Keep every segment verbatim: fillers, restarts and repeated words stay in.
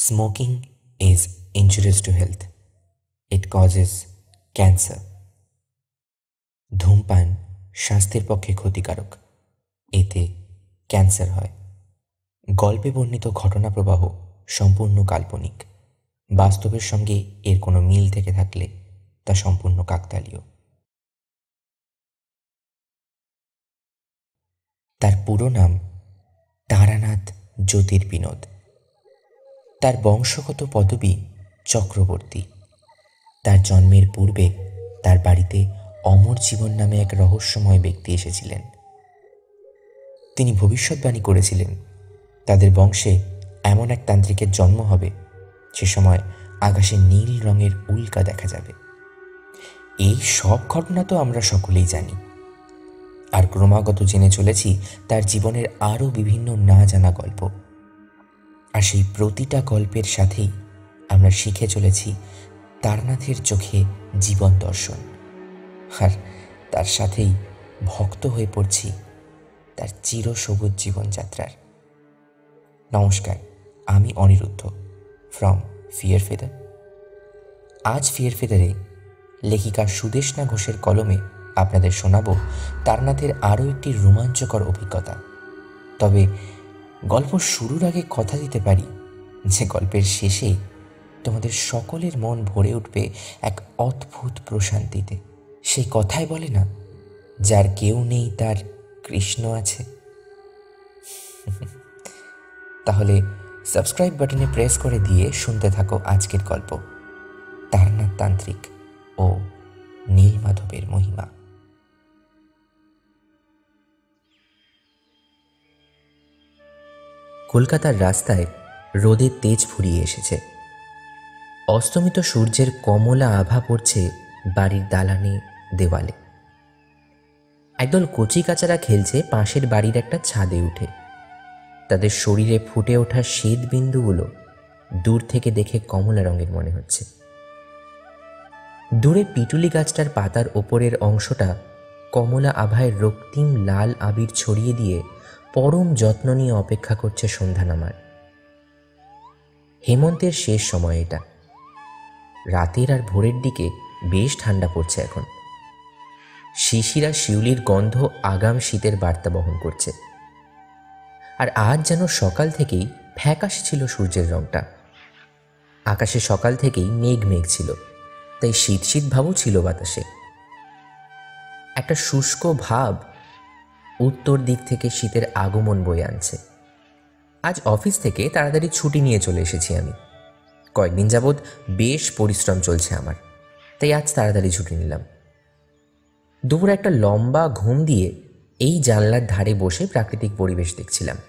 Smoking is injurious to health. It causes cancer. ধূমপান স্বাস্থ্যের পক্ষে ক্ষতিকারক, এতে ক্যান্সার হয়। গল্পে বর্ণিত ঘটনা প্রবাহ সম্পূর্ণ কাল্পনিক। বাস্তবের সঙ্গে এর কোনো মিল থেকে থাকলে তা সম্পূর্ণ কাকতালীয়। তার পুরো নাম তারানাথ জ্যোতির্বিনোদ। তার বংশগত পদবী চক্রবর্তী। তার জন্মের পূর্বে তার বাড়িতে অমর জীবন নামে এক রহস্যময় ব্যক্তি এসেছিলেন। তিনি ভবিষ্যৎবাণী করেছিলেন তাদের বংশে এমন এক তান্ত্রিকের জন্ম হবে, সে সময় আকাশে নীল রঙের উল্কা দেখা যাবে। এই সব ঘটনা তো আমরা সকলেই জানি, আর ক্রমাগত জেনে চলেছি তার জীবনের আরও বিভিন্ন না জানা গল্প। আর সেই প্রতিটা গল্পের সাথেই আমরা শিখে চলেছি তারানাথের চোখে জীবন দর্শন, আর তার সাথেই ভক্ত হয়ে পড়ছি তার চিরসবুজ জীবনযাত্রার। নমস্কার, আমি অনিরুদ্ধ ফ্রম ফিয়ার ফেদার। আজ ফিয়ার ফেদারে লেখিকা সুদেষ্ণা ঘোষের কলমে আপনাদের শোনাব তারানাথের আরও একটি রোমাঞ্চকর অভিজ্ঞতা। তবে গল্প শুরুর আগে কথা দিতে পারি যে গল্পের শেষে তোমাদের সকলের মন ভরে উঠবে এক অদ্ভুত প্রশান্তিতে। সেই কথাই বলে না, যার কেউ নেই তার কৃষ্ণ আছে। তাহলে সাবস্ক্রাইব বাটনে প্রেস করে দিয়ে শুনতে থাকো আজকের গল্প, তারানাথ তান্ত্রিক ও নীলমাধবের মহিমা। কলকাতার রাস্তায় রোদের তেজ ফুরিয়ে এসেছে। অস্তমিত সূর্যের কমলা আভা পড়ছে বাড়ির দালানে, দেওয়ালে। একদল কচিকাচারা খেলছে পাশের বাড়ির একটা ছাদে উঠে। তাদের শরীরে ফুটে ওঠা শ্বেত বিন্দুগুলো দূর থেকে দেখে কমলা রঙের মনে হচ্ছে। দূরে পিটুলি গাছটার পাতার ওপরের অংশটা কমলা আভায় রক্তিম লাল আবির ছড়িয়ে দিয়ে পরম যত্ন নিয়ে অপেক্ষা করছে সন্ধ্যা নামার। হেমন্তের শেষ সময় এটা। রাতের আর ভোরের দিকে বেশ ঠান্ডা পড়ছে এখন। শিশিরা শিউলির গন্ধ আগাম শীতের বার্তা বহন করছে। আর আজ যেন সকাল থেকেই ফ্যাকাশে ছিল সূর্যের রংটা। আকাশে সকাল থেকেই মেঘ মেঘ ছিল, তাই শীত শীত ভাবও ছিল বাতাসে। একটা শুষ্ক ভাব উত্তর দিক থেকে শীতের আগমন বয়ে আনছে। আজ অফিস থেকে তাড়াতাড়ি ছুটি নিয়ে চলে এসেছি আমি। কয়েকদিন যাবৎ বেশ পরিশ্রম চলছে আমার, তাই আজ তাড়াতাড়ি ছুটি নিলাম। দুপুরে একটা লম্বা ঘুম দিয়ে এই জানলার ধারে বসে প্রাকৃতিক পরিবেশ দেখছিলাম।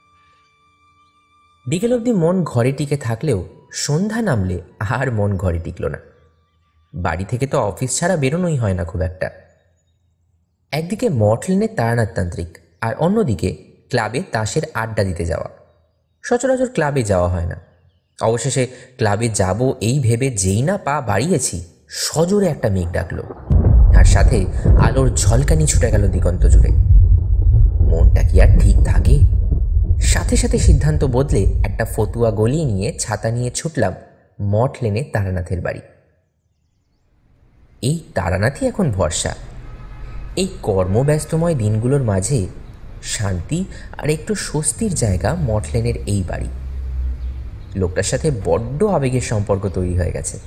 বিকেল অবধি মন ঘরে টিকে থাকলেও সন্ধ্যা নামলে আর মন ঘরে টিকল না। বাড়ি থেকে তো অফিস ছাড়া বেরোনোই হয় না খুব একটা। একদিকে মঠ লেনের তারানাথ তান্ত্রিক, আর অন্যদিকে ক্লাবে তাসের আড্ডা দিতে যাওয়া। সচরাচর ক্লাবে যাওয়া হয় না। অবশেষে ক্লাবে যাব এই ভেবে যেই না পা বাড়িয়েছি, সজোরে একটা মেঘ ডাকলো, আর সাথে আলোর ঝলকানি ছুটে গেল দিগন্ত জুড়ে। মনটা কি আর ঠিক থাকে? সাথে সাথে সিদ্ধান্ত বদলে একটা ফতুয়া গলিয়ে নিয়ে ছাতা নিয়ে ছুটলাম মঠ লেনে তারানাথের বাড়ি। এই তারানাথই এখন ভরসা। এই কর্মব্যস্তময় দিনগুলোর মাঝে শান্তি আর একটু স্বস্তির জায়গা মঠ লেনের এই বাড়ি। লোকটার সাথে বড্ড আবেগের সম্পর্ক তৈরি হয়ে গেছে।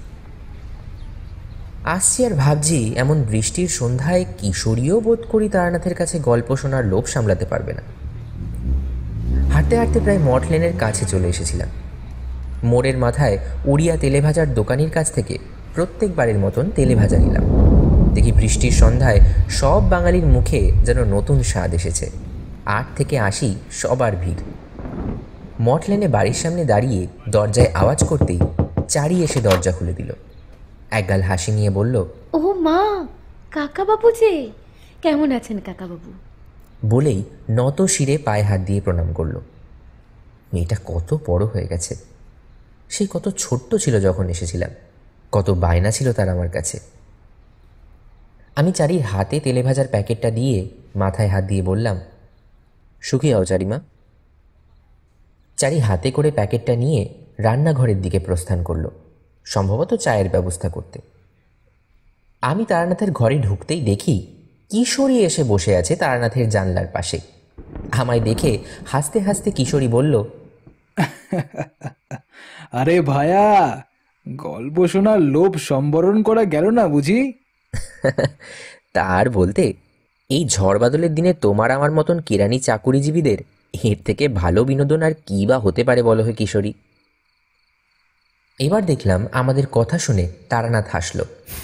আসছি আর ভাবছি এমন বৃষ্টির সন্ধ্যায় কিশোরীও বোধ করি তারানাথের কাছে গল্প শোনার লোভ সামলাতে পারবে না। হাঁটতে হাঁটতে প্রায় মঠ লেনের কাছে চলে এসেছিলাম। মোড়ের মাথায় উড়িয়া তেলে ভাজার দোকানির কাছ থেকে প্রত্যেকবারের মতন তেলে ভাজা নিলাম। দেখি বৃষ্টির সন্ধ্যায় সব বাঙালির মুখে যেন নতুন স্বাদ এসেছে। আট থেকে আশি সবার ভিড়। মঠ লেনে বাড়ির সামনে দাঁড়িয়ে দরজায় আওয়াজ করতেই চারি এসে দরজা খুলে দিল। একগাল হাসি নিয়ে বলল, ও মা, কাকাবাবু যে, কেমন আছেন কাকাবাবু? বলেই নত শিরে পায়ে হাত দিয়ে প্রণাম করল। মেয়েটা কত বড় হয়ে গেছে। সেই কত ছোট্ট ছিল যখন এসেছিলাম, কত বায়না ছিল তার আমার কাছে। আমি চারির হাতে তেলে ভাজার প্যাকেটটা দিয়ে মাথায় হাত দিয়ে বললাম, সুখী হও চারিমা। চারি হাতে করে প্যাকেটটা নিয়ে রান্নাঘরের দিকে প্রস্থান করল, সম্ভবত চায়ের ব্যবস্থা করতে। আমি তারানাথের ঘরে ঢুকতেই দেখি কিশোরী এসে বসে আছে তারানাথের জানলার পাশে। আমায় দেখে হাসতে হাসতে কিশোরী বলল, আরে ভায়া, গল্প শোনার লোভ সম্বরণ করা গেল না বুঝি? তার বলতে, এই ঝড় বাদলের দিনে তোমার আমার মতন কেরানি চাকুরিজীবীদের এর থেকে ভালো বিনোদন আর কী বা হতে পারে বলো হে কিশোরী। এবার দেখলাম আমাদের কথা শুনে তারানাথ হাসল।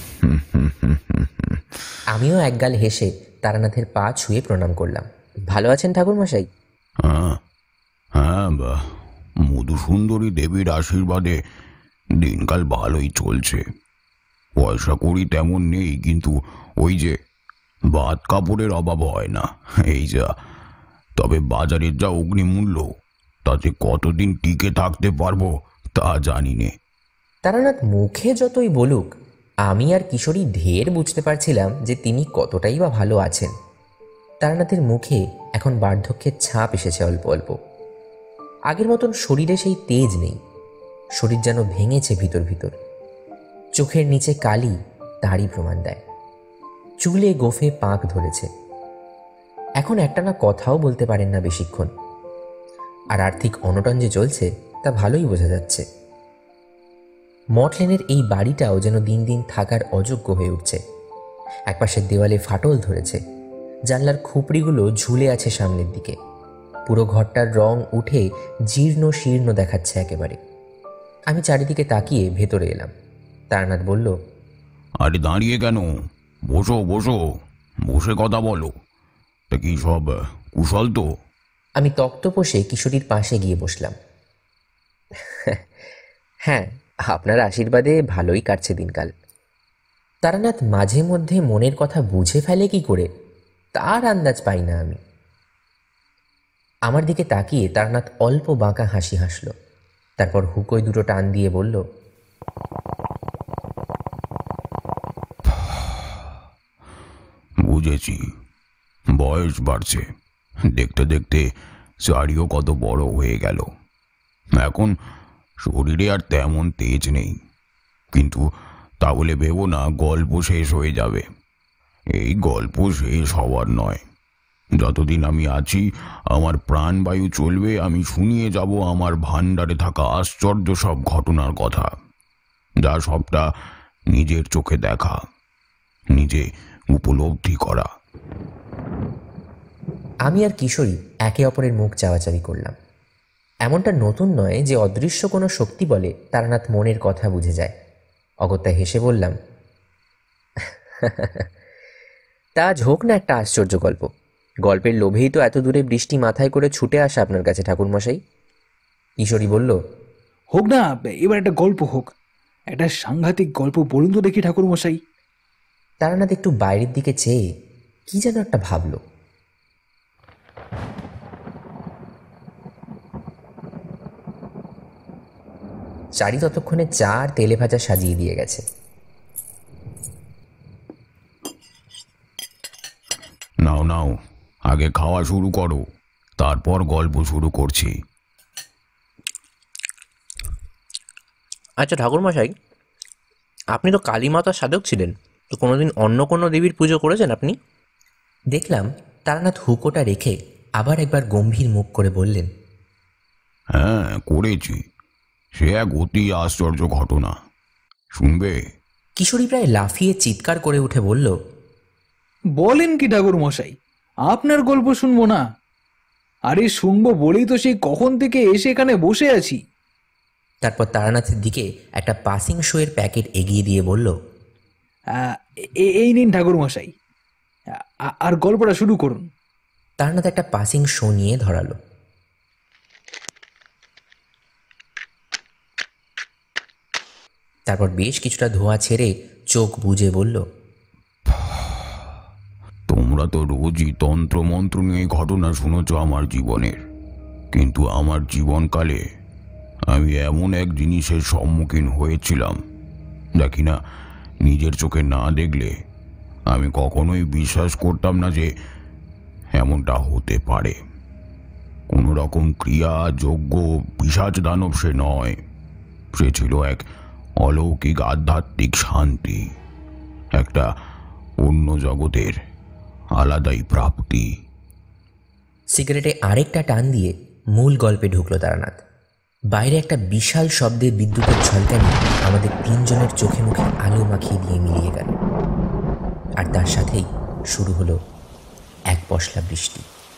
আমিও একগাল হেসে তারানাথের পা ছুঁয়ে প্রণাম করলাম। ভালো আছেন ঠাকুরমশাই? হ্যাঁ হ্যাঁ বা মধুসুন্দরী দেবীর আশীর্বাদে দিনকাল ভালোই চলছে। পয়সা কড়ি তেমন নেই, কিন্তু ওই যে ভাত কাপড়ের অভাব হয় না, এই যা। তবে বাজারের যা অগ্নিমূল্য, তাতে কতদিন টিকে থাকতে পারবো তা জানি নে। তারানাথ মুখে যতই বলুক, আমি আর কিশোরী ঢের বুঝতে পারছিলাম যে তিনি কতটাই বা ভালো আছেন। তারানাথের মুখে এখন বার্ধক্যের ছাপ এসেছে অল্প অল্প। আগের মতন শরীরে সেই তেজ নেই, শরীর যেন ভেঙেছে ভিতর ভিতর। চোখের নিচে কালি তারই প্রমাণ দেয়। চুলে গোফে পাক ধরেছে। এখন একটানা কথাও বলতে পারেন না বেশিক্ষণ। আর আর্থিক অনটন যে চলছে তা ভালোই বোঝা যাচ্ছে। মঠলেনের এই বাড়িটাও যেন দিন দিন থাকার অযোগ্য হয়ে উঠছে। একপাশের দেওয়ালে ফাটল ধরেছে, জানলার খুপড়িগুলো ঝুলে আছে সামনের দিকে। পুরো ঘরটার রং উঠে জীর্ণ শীর্ণ দেখাচ্ছে একেবারে। আমি চারিদিকে তাকিয়ে ভেতরে এলাম। তারানাথ বলল, আরে দাঁড়িয়ে কেন? বসো বসো, বসে কথা বলো। তা কি সব কুশল তো? আমি তক্তপোষে কিশোরীর পাশে গিয়ে বসলাম। হ্যাঁ, আপনার আশীর্বাদে ভালোই কাটছে দিনকাল। তারানাথ মাঝে মধ্যে মনের কথা বুঝে ফেলে কি করে তার আন্দাজ পাই না আমি। আমার দিকে তাকিয়ে তারানাথ অল্প বাঁকা হাসি হাসল। তারপর হুকোয় দুটো টান দিয়ে বলল, বুঝেছি, বয়স বাড়ছে। দেখতে দেখতে শাড়িও কত বড় হয়ে গেল। এখন শরীরে আর তেমন তেজ নেই, কিন্তু তাহলে ভেবো না গল্প শেষ হয়ে যাবে। এই গল্প শেষ হওয়ার নয়। যতদিন আমি আছি আমার প্রাণবায়ু চলবে। আমি শুনিয়ে যাব আমার ভাণ্ডারে থাকা আশ্চর্য সব ঘটনার কথা, যা সবটা নিজের চোখে দেখা, নিজে উপলব্ধি করা। আমি আর কিশোরী একে অপরের মুখ চাওয়াচাওয়ি করলাম। এমনটা নতুন নয় যে অদৃশ্য কোনো শক্তি বলে তারানাথ মনের কথা বুঝে যায়। অগত্যা হেসে বললাম, তা আজ হোক না একটা আশ্চর্য গল্প। গল্পের লোভেই তো এত দূরে বৃষ্টি মাথায় করে ছুটে আসা আপনার কাছে ঠাকুরমশাই। কিশোরী বলল, হোক না, এবার একটা গল্প হোক। একটা সাংঘাতিক গল্প বলুন তো দেখি ঠাকুরমশাই। তারানাথ একটু বাইরের দিকে চেয়ে কি যেন একটা ভাবল। চারি ততক্ষণে চা আর তেলে ভাজা সাজিয়ে দিয়ে গেছে। নাও নাও, আগে খাওয়া শুরু করো, তারপর গল্প শুরু করছি। আচ্ছা ঠাকুরমশাই, আপনি তো কালী মাতার সাধক ছিলেন, তো কোনোদিন অন্য কোনো দেবীর পুজো করেছেন আপনি? দেখলাম তারানাথ হুকোটা রেখে আবার একবার গম্ভীর মুখ করে বললেন, হ্যাঁ করেছি। সে এক অতি আশ্চর্য ঘটনা, শুনবে? কিশোরী প্রায় লাফিয়ে চিৎকার করে উঠে বলল, বলেন কি ঠাকুরমশাই, আপনার গল্প শুনবো না? আরে শুনবো বলেই তো সেই কখন থেকে এসে এখানে বসে আছি। তারপর তারানাথের দিকে একটা পাসিং শোয়ের প্যাকেট এগিয়ে দিয়ে বলল, এই নিন ঠাকুরমশাই, আর গল্পটা শুরু করুন। তারানাথ একটা পাসিং শো নিয়ে ধরালো। তারপর বেশ কিছুটা ধোঁয়া ছেড়ে চোখ বুজে বলল, তোমরা তো রোজই তন্ত্রমন্ত্র নিয়ে ঘটনা শুনেছ আমার জীবনের, কিন্তু আমার জীবনকালে আমি এমন এক জিনিসের সম্মুখীন হয়েছিলাম যা কিনা নিজের চোখে না দেখলে আমি কখনোই বিশ্বাস করতাম না যে এমনটা হতে পারে। কোনো রকম ক্রিয়া যোগ্য পিশাচ দানব সে নয়, সে ছিল এক অলৌকিক আধ্যাত্মিক শান্তি, একটা অন্য জগতের আলাদাই প্রাপ্তি। সিগারেটে আরেকটা টান দিয়ে মূল গল্পে ঢুকলো তারানাথ। বাইরে একটা বিশাল শব্দে বিদ্যুতের ঝলকানি আমাদের তিনজনের চোখে মুখে আলো মাখিয়ে দিয়ে মিলিয়ে গেল, আর তার সাথেই শুরু হলো এক পশলা বৃষ্টি।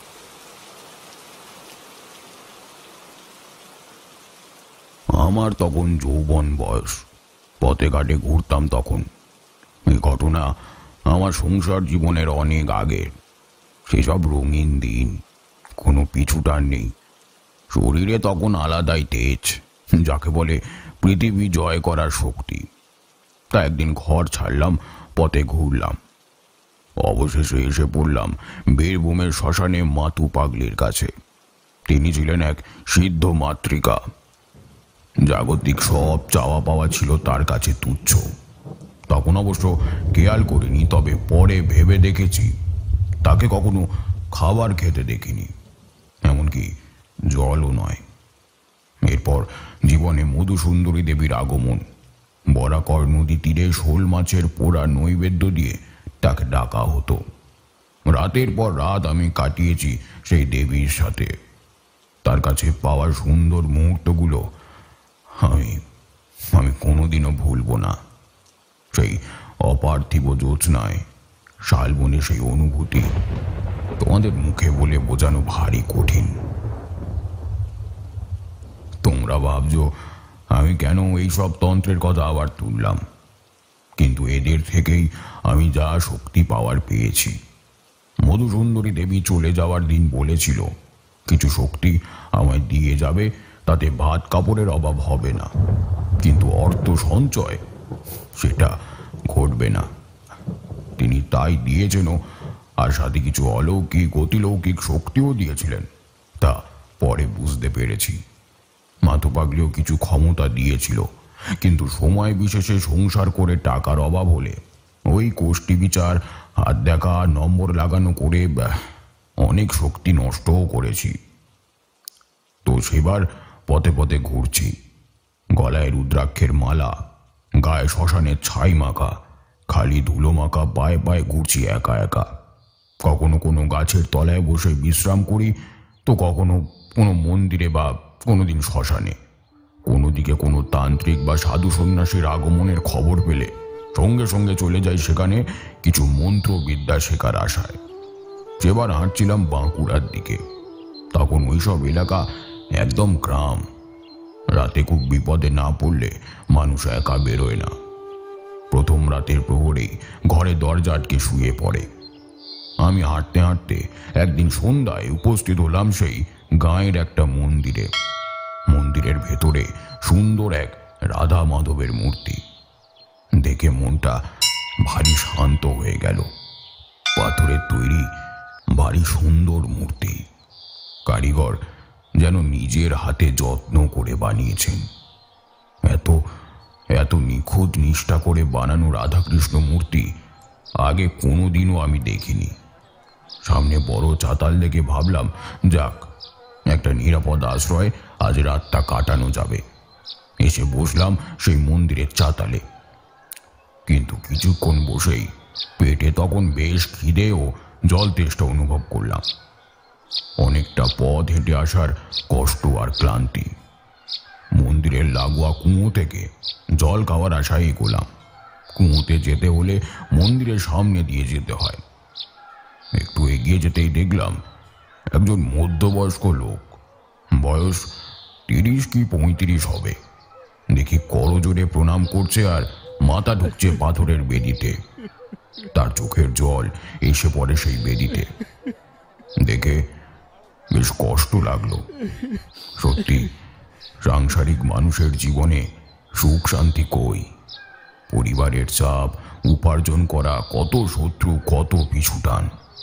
আমার তখন যৌবন বয়স, পথে ঘাটে ঘুরতাম তখন। এই ঘটনা আমার সংসার জীবনের অনেক আগে। সেসব রঙিন দিন, কোনো পিছুটান নেই। শরীরে তখন আলাদাই তেজ, যাকে বলে পৃথিবী জয় করার শক্তি। তা একদিন ঘর ছাড়লাম, পথে ঘুরলাম, অবশেষে এসে পড়লাম বীরভূমের শ্মশানে মাতু পাগলির কাছে। তিনি ছিলেন এক সিদ্ধ মাতৃকা। জাগতিক সব চাওয়া পাওয়া ছিল তার কাছে তুচ্ছ। তখন অবশ্য খেয়াল করিনি, তবে পরে ভেবে দেখেছি তাকে কখনো খাবার খেতে দেখিনি, এমনকি জলও নয়। এরপর জীবনে মধুসুন্দরী দেবীর আগমন। বরাকর নদী তীরে শোল মাছের পোড়া নৈবেদ্য দিয়ে তাকে ডাকা হতো। রাতের পর রাত আমি কাটিয়েছি সেই দেবীর সাথে। তার কাছে পাওয়ার সুন্দর মুহূর্তগুলো আমি আমি কোনোদিনও ভুলব না। সেই অপার্থিব জ্যোৎস্নায় শালবনে সেই অনুভূতি তোমাদের মুখে বলে বোঝানো ভারী কঠিন। তোমরা ভাবছো আমি কেন এইসব তন্ত্রের কথা আবার তুললাম, কিন্তু এদের থেকেই আমি যা শক্তি পাওয়ার পেয়েছি। মধুসুন্দরী দেবী চলে যাওয়ার দিন বলেছিল কিছু শক্তি আমায় দিয়ে যাবে, তাতে ভাত কাপড়ের অভাব হবে না, কিন্তু অর্থ সঞ্চয় সেটা ঘটবে না। তিনি তাই দিয়েছেন, আর সাথে কিছু অলৌকিক অতিলৌকিক শক্তিও দিয়েছিলেন। তা পরে বুঝতে পেরেছি। মাতু পাগলিও কিছু ক্ষমতা দিয়েছিল, কিন্তু সময় বিশেষে সংসার করে টাকার অভাব হলে ওই কোষ্ঠী বিচার, হাত দেখা, নম্বর লাগানো করে অনেক শক্তি নষ্টও করেছি। তো সেবার পথে পথে ঘুরছি, গলায় রুদ্রাক্ষের মালা, গায়ে শ্মশানের ছাই মাখা, খালি ধুলো মাখা পায়ে পায়ে ঘুরছি একা একা। কখনো কোনো গাছের তলায় বসে বিশ্রাম করি, তো কখনো কোনো মন্দিরে বা কোনোদিন শ্মশানে। কোনো দিকে কোনো তান্ত্রিক বা সাধু সন্ন্যাসীর আগমনের খবর পেলে সঙ্গে সঙ্গে চলে যাই সেখানে কিছু মন্ত্রবিদ্যা শেখার আশায়। সেবার হাঁটছিলাম বাঁকুড়ার দিকে। তখন ওইসব এলাকা একদম গ্রাম। রাতে খুব বিপদে না পড়লে মানুষ একা বেরোয় না। প্রথম রাতের প্রহরেই ঘরে দরজা আটকে শুয়ে পড়ে। আমি হাঁটতে হাঁটতে একদিন সন্ধ্যায় উপস্থিত হলাম সেই গাঁয়ের একটা মন্দিরে। মন্দিরের ভেতরে সুন্দর এক রাধা মাধবের মূর্তি দেখে মনটা ভারী শান্ত হয়ে গেল। পাথরের তৈরি ভারী সুন্দর মূর্তি, কারিগর যেন নিজের হাতে যত্ন করে বানিয়েছেন। এত এত নিখুঁত নিষ্ঠা করে বানানো রাধাকৃষ্ণ মূর্তি আগে কোনোদিনও আমি দেখিনি। সামনে বড় চাতাল দেখে ভাবলাম, যাক, একটা নিরাপদ আশ্রয় আজ রাতটা কাটানো যাবে। এসে বসলাম সেই মন্দিরের চাতালে। কিন্তু কিছুক্ষণ বসেই পেটে তখন বেশ খিদে ও জল তেষ্টা অনুভব করলাম। অনেকটা পথ হেঁটে আসার কষ্ট আর ক্লান্তি। মন্দিরের লাগোয়া কুঁয়ো থেকে জল খাওয়ার আশায় এগোলাম। কুঁয়োতে যেতে হলে মন্দিরের সামনে দিয়ে যেতে হয়। একটু এগিয়ে যেতেই দেখলাম একজন মধ্যবয়স্ক লোক, বয়স তিরিশ কি পঁয়ত্রিশ হবে। দেখি করজোড়ে প্রণাম করছে আর মাথা ঢুকছে পাথরের বেদিতে। তার চোখের জল এসে পড়ে সেই বেদিতে। দেখে বেশ কষ্ট লাগলো। সত্যি সাংসারিক মানুষের জীবনে সুখ শান্তি কই? পরিবারের চাপ, উপার্জন করা, কত শত্রু, কত পিছুটান।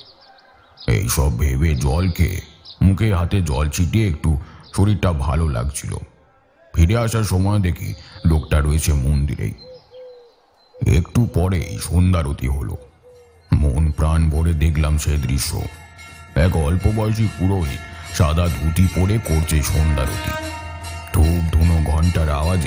এইসব ভেবে জল খেয়ে মুখে হাতে জল ছিটিয়ে একটু শরীরটা ভালো লাগছিল। ফিরে আসার সময় দেখি লোকটা রয়েছে মন্দিরেই। একটু পরেই সন্ধ্যারতি হলো। মন প্রাণ ভরে দেখলাম সে দৃশ্য। এক অল্প বয়সী পুরোহিত সাদা ধুতি পরে করছে সন্ধ্যারতি। ধূপ ধুনো ঘন্টার আওয়াজে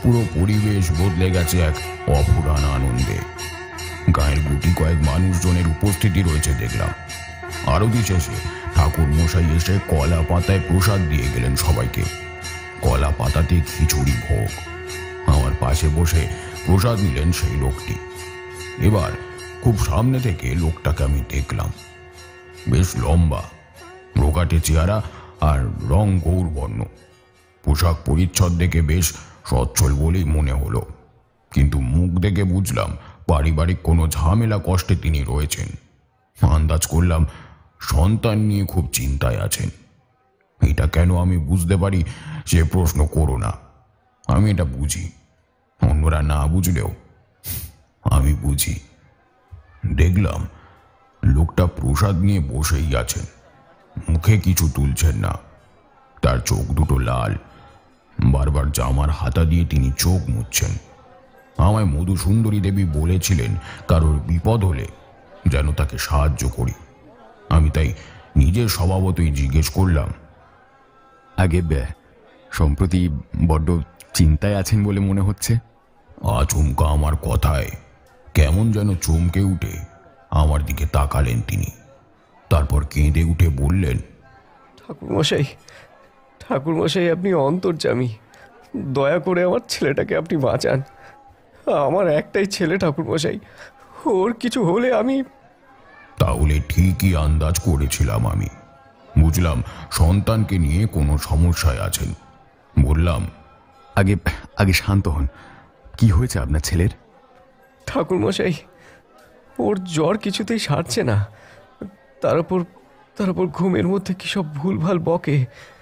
পুরো পরিবেশ বদলে গেছে এক অফুরান আনন্দে। গায়ের গুটি কয়েক মানুষজনের উপস্থিতি রয়েছে দেখলাম। আরতি শেষে ঠাকুর মশাই এসে কলা পাতায় প্রসাদ দিয়ে গেলেন সবাইকে। কলা পাতাতে খিচুড়ি ভোগ। আমার পাশে বসে প্রসাদ নিলেন সেই লোকটি। এবার খুব সামনে থেকে লোকটাকে আমি দেখলাম। বেশ লম্বা, রোগাটে চেহারা আর রং গৌরবর্ণ। পোশাক পরিচ্ছদ দেখে বেশ সচ্ছল বলেই মনে হলো, কিন্তু মুখ দেখে বুঝলাম পারিবারিক কোনো ঝামেলা কষ্টে তিনি রয়েছেন। আন্দাজ করলাম সন্তান নিয়ে খুব চিন্তায় আছেন। এটা কেন আমি বুঝতে পারি সে প্রশ্ন করো না। আমি এটা বুঝি, অন্যরা না বুঝলেও আমি বুঝি। দেখলাম লোকটা প্রসাদ নিয়ে বসেই আছেন, মুখে কিছু তুলছেন না। তার চোখ দুটো লাল, বারবার জামার হাতা দিয়ে তিনি চোখ মুছছেন। আমায় মধুসুন্দরী দেবী বলেছিলেন কারোর বিপদ হলে যেন তাকে সাহায্য করি। আমি তাই নিজের স্বভাবতই জিজ্ঞেস করলাম, আগে সম্প্রতি বড্ড চিন্তায় আছেন বলে মনে হচ্ছে। আচমকা আমার কথায় কেমন যেন চমকে উঠে আমার দিকে তাকালেন তিনি। তারপর কেঁদে উঠে বললেন, ঠাকুরমশাই, ঠাকুরমশাই আপনি অন্তর্যামী, দয়া করে আমার ছেলেটাকে আপনি বাঁচান। আমার একটাই ছেলে ঠাকুরমশাই, ওর কিছু হলে আমি। তাহলে ঠিকই আন্দাজ করেছিলাম আমি। বুঝলাম সন্তানকে নিয়ে কোনো সমস্যায় আছেন। বললাম, আগে আগে শান্ত হন, কি হয়েছে আপনার ছেলের? ঠাকুরমশাই, ওর জ্বর কিছুতেই সারছে না। তার উপর তার উপর ঘুমের মধ্যে কী সব ভুলভাল বকে।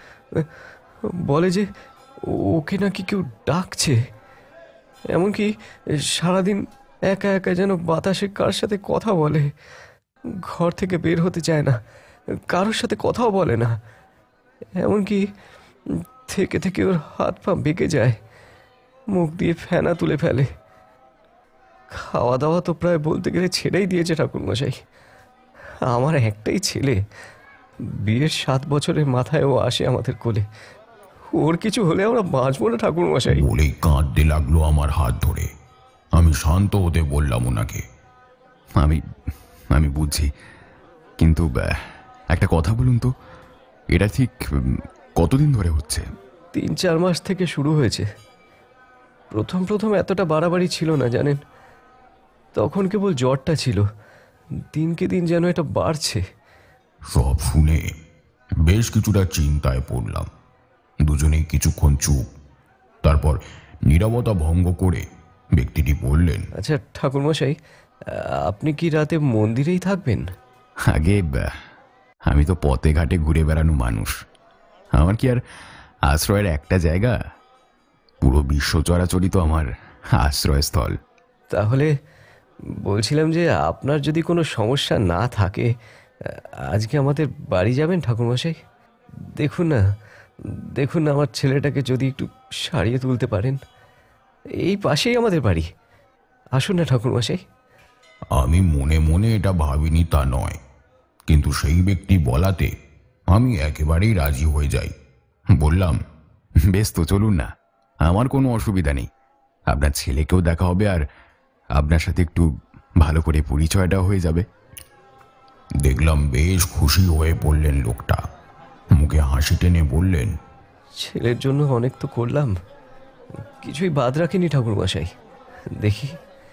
বলে যে ওকে নাকি কেউ ডাকছে। এমনকি সারাদিন একা একা যেন বাতাসে কার সাথে কথা বলে। ঘর থেকে বের হতে চায় না, কারোর সাথে কথাও বলে না। এমনকি থেকে থেকে ওর হাত পা বেঁকে যায়, মুখ দিয়ে ফেনা তুলে ফেলে। খাওয়া দাওয়া তো প্রায় বলতে গেলে ছেড়েই দিয়েছে ঠাকুরমশাই। আমার একটাই ছেলে, বিয়ের সাত বছরের মাথায় ও আসে আমাদের কোলে। ওর কিছু হলে আমরা বাঁচবো না ঠাকুরমশাই। বলেই কাঁদতে লাগলো আমার হাত ধরে। আমি শান্ত হতে বললাম ওনাকে, আমি আমি বুঝছি, কিন্তু একটা কথা বলুন তো, এটা ঠিক কতদিন ধরে হচ্ছে? তিন চার মাস থেকে শুরু হয়েছে। প্রথম প্রথম এতটা বাড়াবাড়ি ছিল না জানেন, তখন কেবল জ্বরটা ছিল। দিনকে দিন যেন এটা বাড়ছে। সব শুনে বেশ কিছুটা চিন্তায় পড়লাম। দুজনেই কিছুক্ষণ চুপ। তারপর নীরবতা ভঙ্গ করে ব্যক্তিটি বললেন, আচ্ছা ঠাকুরমশাই, আপনি কি রাতে মন্দিরেই থাকবেন? আগে আমি তো পথে ঘাটে ঘুরে বেড়ানো মানুষ, আমার কি আর আশ্রয়ের একটা জায়গা? পুরো বিশ্ব চরাচরই তো আমার আশ্রয়স্থল। তাহলে বলছিলাম যে আপনার যদি কোনো সমস্যা না থাকে, আজকে আমাদের বাড়ি যাবেন ঠাকুরমশাই? দেখুন না, দেখুন না আমার ছেলেটাকে যদি একটু সারিয়ে তুলতে পারেন। এই পাশেই আমাদের বাড়ি, আসুন না ঠাকুরমশাই। আমি মনে মনে এটা ভাবিনি তা নয়, কিন্তু সেই ব্যক্তি বলাতে আমি একেবারেই রাজি হয়ে যাই। বললাম, বেশ তো, চলুন না, আমার কোনো অসুবিধা নেই। আপনার ছেলেকেও দেখা হবে আর আপনার সাথে একটু ভালো করে পরিচয়টা হয়ে যাবে। দেখলাম বেশ খুশি হয়ে পড়লেন লোকটা। মুখে হাসি টেনে বললেন, ছেলের জন্য অনেক তো করলাম, কিছুই বাদ রাখিনি ঠাকুরমশাই। দেখি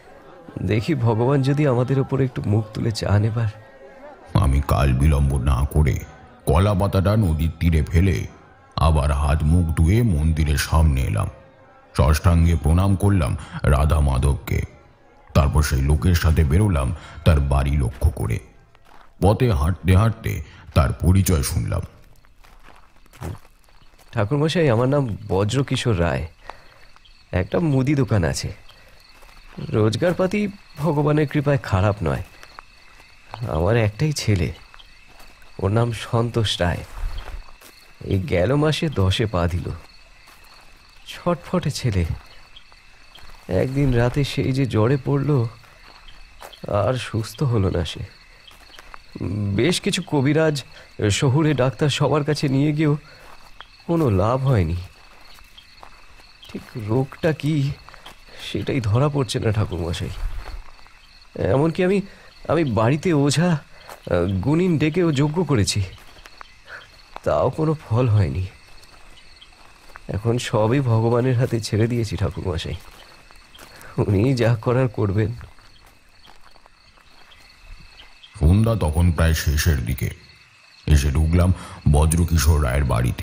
দেখি ভগবান যদি আমাদের ওপরে একটু মুখ তুলে চান এবার। আমি কাল বিলম্ব না করে কলা পাতাটা নদীর তীরে ফেলে আবার হাত মুখ ধুয়ে মন্দিরের সামনে এলাম। ষষ্ঠাঙ্গে প্রণাম করলাম রাধা মাধবকে। তারপর সেই লোকের সাথে বেরোলাম তার বাড়ি লক্ষ্য করে। পথে হাঁটতে হাঁটতে তার পরিচয় শুনলাম। ঠাকুরমশাই, আমার নাম বজ্রকিশোর রায়। একটা মুদি দোকান আছে। রোজগারপাতি ভগবানের কৃপায় খারাপ নয়। আমার একটাই ছেলে, ওর নাম সন্তোষ রায়। এই গেল মাসে দশে পা দিল। ছটফটে ছেলে। একদিন রাতে সেই যে জ্বরে পড়ল, আর সুস্থ হলো না সে। বেশ কিছু কবিরাজ, শহুরে ডাক্তার সবার কাছে নিয়ে গিয়েও কোনো লাভ হয়নি। ঠিক রোগটা কি সেটাই ধরা পড়ছে না ঠাকুরমশাই। এমনকি আমি আমি বাড়িতে ওঝা গুণিন ডেকেও যজ্ঞ করেছি, তাও কোনো ফল হয়নি। এখন সবই ভগবানের হাতে ছেড়ে দিয়েছি ঠাকুরমশাই, উনি যা করার করবেন। সন্ধ্যা তখন প্রায় শেষের দিকে। এসে ঢুকলাম বজ্রকিশোর রায়ের বাড়িতে।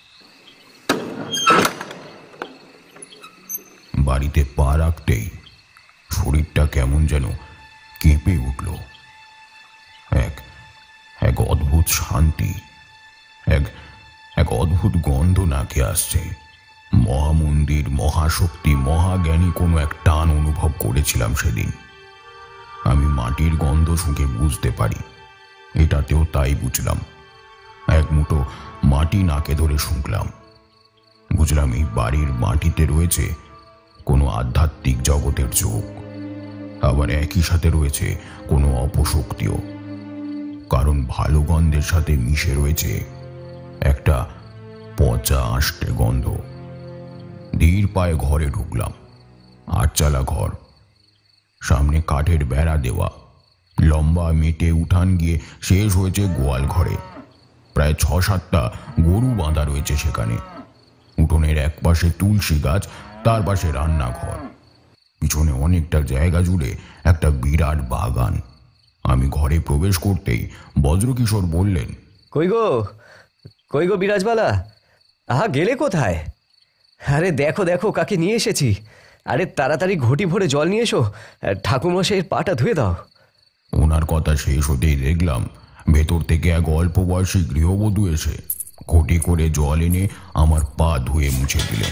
বাড়িতে পা রাখতেই শরীরটা কেমন যেন কেঁপে উঠল। এক এক অদ্ভুত শান্তি, এক এক অদ্ভুত গন্ধ নাকে আসছে। মহামন্দির, মহাশক্তি, মহাজ্ঞানী কোনো এক টান অনুভব করেছিলাম সেদিন। আমি মাটির গন্ধ শুঁকে বুঝতে পারি, এটাতেও তাই বুঝলাম। এক মুঠো মাটি নাকে ধরে শুঁকলাম, বুঝলাম এই বাড়ির মাটিতে রয়েছে কোনো আধ্যাত্মিক জগতের যোগ, আবার একই সাথে রয়েছে কোনো অপশক্তিও। কারণ ভালো গন্ধের সাথে মিশে রয়েছে একটা পচা আষ্টে গন্ধ। ধীর পায়ে ঘরে ঢুকলাম। আটচালা ঘর, সামনে কাঠের বেড়া দেওয়া, লম্বা মেটে উঠান গিয়ে শেষ হয়েছে গোয়াল ঘরে। প্রায় ছ সাতটা গরু বাঁধা রয়েছে সেখানে। উঠোনের এক পাশে তুলসী গাছ, তার পাশে রান্নাঘর, পিছনে অনেকটা জায়গা জুড়ে একটা বিরাট বাগান। আমি ঘরে প্রবেশ করতেই বজ্রকিশোর বললেন, কই গো কই গো বিরাজবালা, আহা গেলে কোথায়? আরে দেখো দেখো কাকে নিয়ে এসেছি। আরে তাড়াতাড়ি ঘটি ভরে জল নিয়ে এসো, ঠাকুরমশাইয়ের পাটা ধুয়ে দাও। ওনার কথা শেষ হতেই দেখলাম ভেতর থেকে এক অল্প বয়সী গৃহবধূ এসে ঘটি করে জল এনে আমার পা ধুয়ে মুছে দিলেন।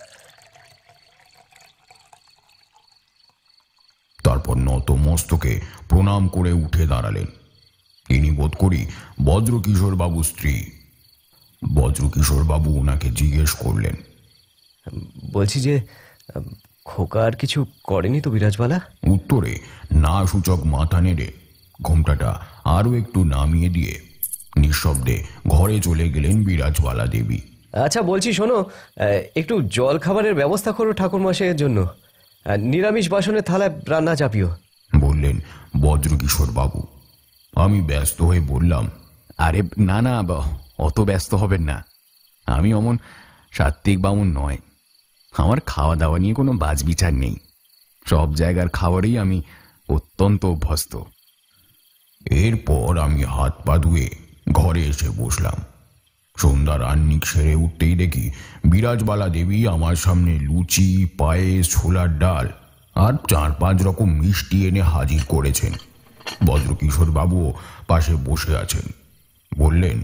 তারপর নত মস্তকে প্রণাম করে উঠে দাঁড়ালেন। তিনি বোধ করি বজ্রকিশোর বাবু স্ত্রী। বজ্রকিশোর বাবু ওনাকে জিজ্ঞেস করলেন, বলছি যে খোকা আর কিছু করেনি তো বিরাজবালা? উত্তরে না সূচক মাথা নেড়ে ঘোমটাটা আরো একটু নামিয়ে দিয়ে নিঃশব্দে ঘরে চলে গেলেন বিরাজবালা দেবী। আচ্ছা বলছি শোনো, একটু জল খাবারের ব্যবস্থা করো ঠাকুরমশাইয়ের জন্য, নিরামিষ বাসনের থালায় রান্না চাপিও, বললেন বজ্রকিশোর বাবু। আমি ব্যস্ত হয়ে বললাম, আরে না না, অত ব্যস্ত হবেন না। আমি অমন সাত্ত্বিক বামুন নয়, আমার খাওয়া দাওয়া নিয়ে কোনো বাজবিচার নেই। সব জায়গার খাবারেই আমি অত্যন্ত অভ্যস্ত। এরপর আমি হাত পা ধুয়ে ঘরে এসে বসলাম। সন্ধ্যার আহ্নিক সেরে উঠতেই দেখি বিরাজবালা দেবী আমার সামনে লুচি, পায়েস, ছোলার ডাল আর চার পাঁচ রকম মিষ্টি এনে হাজির করেছেন। বজ্রকিশোর বাবুও পাশে বসে আছেন। বললেন,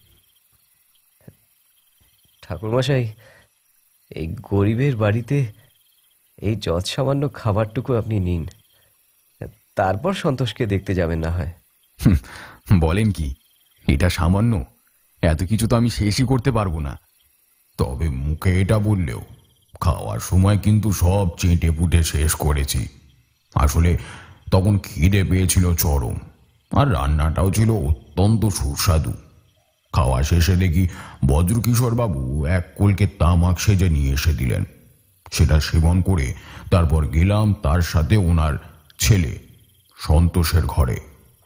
ঠাকুরমশাই এই গরিবের বাড়িতে এই যৎ সামান্য খাবারটুকু আপনি নিন, তারপর সন্তোষকে দেখতে যাবেন না হয়। বলেন কি, এটা সামান্য? এত কিছু তো আমি শেষই করতে পারবো না। তবে মুখে এটা বললেও খাওয়ার সময় কিন্তু সব চেটে পুটে শেষ করেছি। আসলে তখন খিদে পেয়েছিল চরম, আর রান্নাটাও ছিল অত্যন্ত সুস্বাদু। খাওয়া শেষে দেখি বজ্রকিশোর বাবু এক কলকে তামাক সেজে নিয়ে এসে দিলেন। সেটা সেবন করে তারপর গেলাম তার সাথে ওনার ছেলে সন্তোষের ঘরে।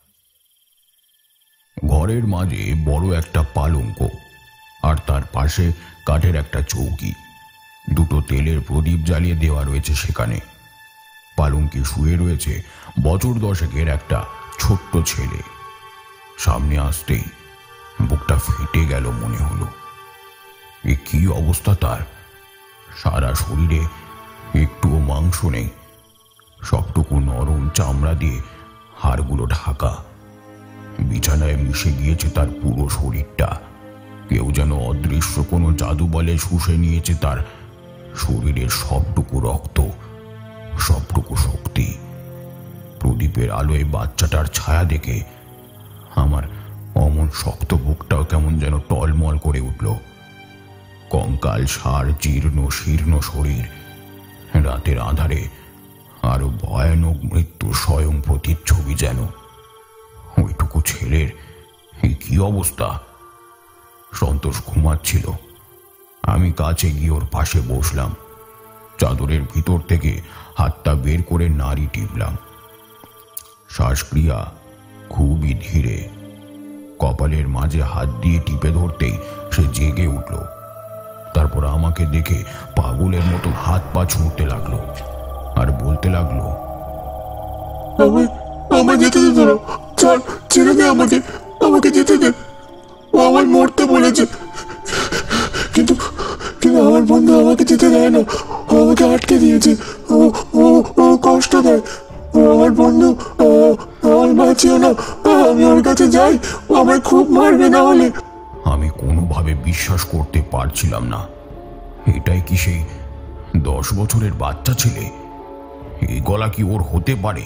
ঘরের মাঝে বড় একটা পালঙ্ক, আর তার পাশে কাঠের একটা চৌকি। দুটো তেলের প্রদীপ জ্বালিয়ে দেওয়া রয়েছে সেখানে। পালঙ্কে শুয়ে রয়েছে বছর দশেকের একটা ছোট্ট ছেলে। সামনে আসতেই বুকটা ফেটে গেল মনে হলো। এ কি অবস্থা তার! সারা শরীরে একটুও মাংস নেই, সবটুকু নরম চামড়া দিয়ে হাড়গুলো ঢাকা। বিছানায় মিশে গিয়েছে তার পুরো শরীরটা। কেউ যেন অদৃশ্য কোনো জাদু বলে শুষে নিয়েছে তার শরীরের সবটুকু রক্ত, সবটুকু শক্তি। প্রদীপের আলোয় বাচ্চাটার ছায়া দেখে আমার অমন শক্ত বুকটাও কেমন যেন টলমল করে উঠল। কঙ্কাল সার, জীর্ণ শীর্ণ শরীর, রাতের আধারে আরো ভয়ানক মৃত্যু স্বয়ং প্রতিচ্ছবি যেন। ওইটুকু ছেলের এই কি অবস্থা! সন্তোষ ঘুমাচ্ছিল। আমি কাছে গিয়ে ওর পাশে বসলাম। চাদরের ভিতর থেকে হাতটা বের করে নাড়ি টিপলাম। শ্বাসক্রিয়া খুবই ধীরে। কপালের মাঝে হাত দিয়ে টিপে ধরতেই সে জেগে উঠল। তারপর আমাকে দেখে পাগলের মতো হাত পা ছুঁড়তে লাগলো আর বলতে লাগলো, আমায় যেতে দে, ধরো চল, ছেড়ে দে আমাকে, আমাকে যেতে দে। ও আমার মরতে বলেছে, কিন্তু কিন্তু আমার বন্ধু আমাকে যেতে দেয় না, আমাকে আটকে দিয়েছে। ও ও ও কষ্ট দেয়। ও আমার বন্ধু, আমার বাঁচিও না, আমি ওর কাছে যাই, ও আমায় খুব মারবে না হলে। আমি কোনোভাবে বিশ্বাস করতে পারছিলাম না। এটাই কি সেই দশ বছরের বাচ্চা ছেলে? এই গলা কি ওর হতে পারে?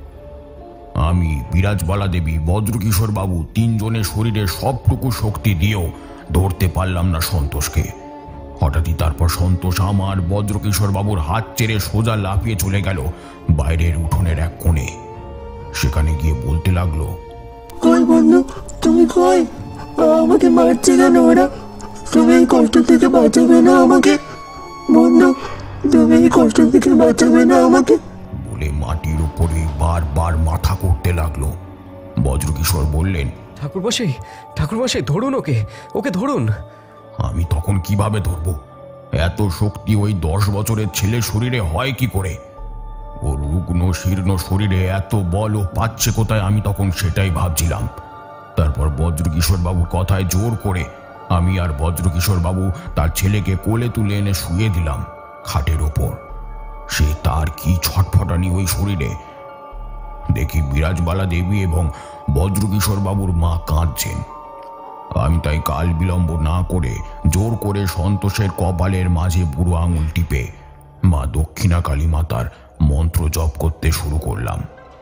আমি, বিরাজবালা দেবী, বজ্রকিশোর বাবু তিনজনের শরীরে সবটুকু শক্তি দিয়েও ধরতে পারলাম না সন্তোষকে। হঠাৎই তারপর সন্তোষ আমার, বজ্রকিশোর বাবুর হাত ছেড়ে সোজা লাফিয়ে চলে গেল বাইরের উঠোনের এক কোণে। সেখানে গিয়ে বলতে লাগলো, কই বন্ধু, তুমি কই? আমাকে মারছে কেন ওরা? তুমি এই কষ্ট থেকে বাঁচাবে না আমাকে? বন্ধু, তুমি এই কষ্ট থেকে বাঁচাবে না আমাকে? বলে মাটির উপরে বারবার মাথা করতে লাগলো। বজ্রকিশোর বললেন, ঠাকুরমশাই, ঠাকুরমশাই ধরুন ওকে, ওকে ধরুন। আমি তখন কিভাবে ধরবো? এত শক্তি ওই দশ বছরের ছেলে শরীরে হয় কি করে? ওর রুগ্ন শীর্ণ শরীরে এত বল ও পাচ্ছে কোথায়, আমি তখন সেটাই ভাবছিলাম। তারপর বজ্রকিশোর বাবুর কথায় জোর করে আমি আর বজ্রকিশোর বাবু তার ছেলেকে কোলে তুলে এনে শুয়ে দিলাম খাটের ওপর। সে তার কি ছটফটানি ওই শরীরে! দেখি বিরাজবালা দেবী এবং বজ্রকিশোর বাবুর মা কাঁদছেন। আমি তাই কাল বিলম্ব না করে জোর করে সন্তোষের কপালের মাঝে বুড়ো আঙুল টিপে মা দক্ষিণা কালী মাতার মন্ত্র জপ করতে শুরু করলাম।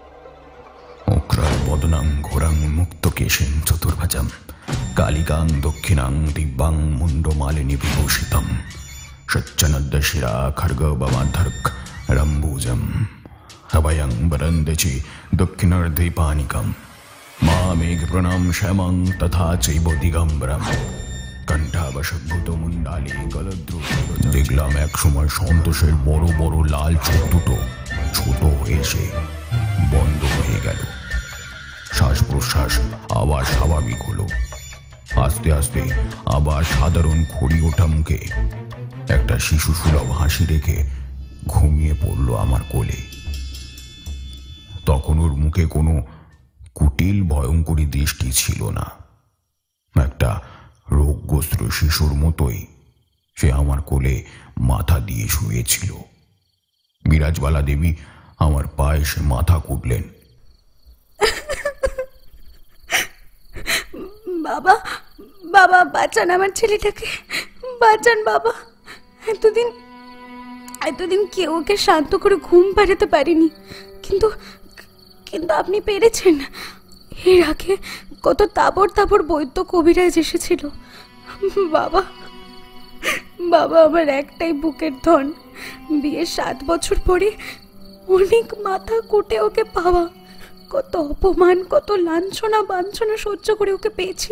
অক্রাল বদনাং ঘোরাং মুক্ত কেশেন চতুর্ভুজাম কালিকাং দক্ষিণাং দিব্যাং মুন্ডমালিনী বিভূষিতম সচ্চনদ্দশিরা খর্গ বমাধর্ক রম্বুজম অভয়ং বরন্দেচি দক্ষিণার্ধেপানিকম মা মেঘ প্রণাম শ্যামং তথা চৈব দিগম্বরম কণ্ঠাবশভূত মুন্ডালী গলদ্রু। দেখলাম এক সময় সন্তোষের বড় বড় লাল চোখ দুটো ছোট হয়েছে বন্ধ হয়ে গেল। শ্বাস প্রশ্বাস আবার স্বাভাবিক হলো। আস্তে আস্তে আবার সাধারণ খড়ি ওঠা মুখে একটা শিশু সুলভ হাসি রেখে ঘুমিয়ে পড়ল আমার কোলে। তখন ওর মুখে কোনো কুটিল ভয়ঙ্করী দৃষ্টি ছিল না। একটা রোগগ্রস্ত শিশুর মতোই সে আমার কোলে মাথা দিয়ে শুয়েছিল। বিরাজবালা দেবী আমার পায়ে সে মাথা কুটলেন। বাবা, বাবা বাঁচান আমার ছেলেটাকে, বাঁচান বাবা। এতদিন এতদিন কেউ ওকে শান্ত করে ঘুম পাড়াতে পারিনি, কিন্তু কিন্তু আপনি পেরেছেন। এর আগে কত তাবড় তাবড় বৈদ্য কবিরাজ এসেছিল। বাবা, বাবা আমার একটাই বুকের ধন। বিয়ের সাত বছর পরে অনেক মাথা কুটে ওকে পাওয়া, কত অপমান, কত লাঞ্ছনা বাঞ্ছনা সহ্য করে ওকে পেয়েছি।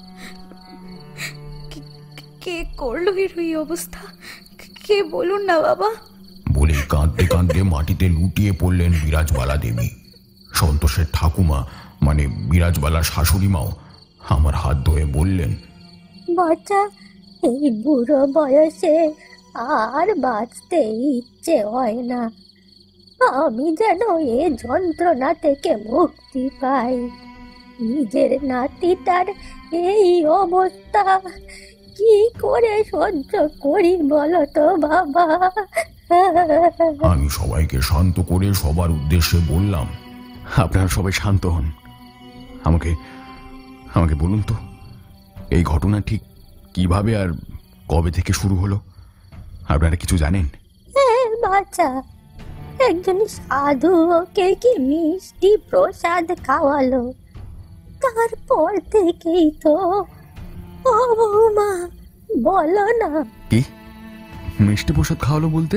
কে করলো এর এই অবস্থা? কে বলুন না বাবা। বলে কাঁদতে কাঁদতে মাটিতে লুটিয়ে পড়লেন বিরাজবালা দেবী। সন্তোষের ঠাকুমা মানে বিরাজবালার শাশুড়ি মাও আমার হাত ধরে বললেন, বাচ্চা, এই বুড়ো বয়সে আর বাঁচতে ইচ্ছে হয় না। আমি যেন এ যন্ত্রণা থেকে মুক্তি পাই। নিজের নাতিটার এই অবস্থা কি করে সহ্য করি বলো তো বাবা। আমি সবাইকে শান্ত করে সবার উদ্দেশ্যে বললাম, আপনারা সবাই শান্ত হন। আমাকে আমাকে বলুন তো, এই ঘটনা ঠিক কিভাবে আর কবে থেকে শুরু হলো? আপনারা কিছু জানেন? হ্যাঁ বাচ্চা, একজন সাধু ওকে কি মিষ্টি প্রসাদ খাওয়ালো, তারপর থেকেই তো। ও বৌমা, বলো না। কি মিষ্টি প্রসাদ খাওয়ালো বলতে?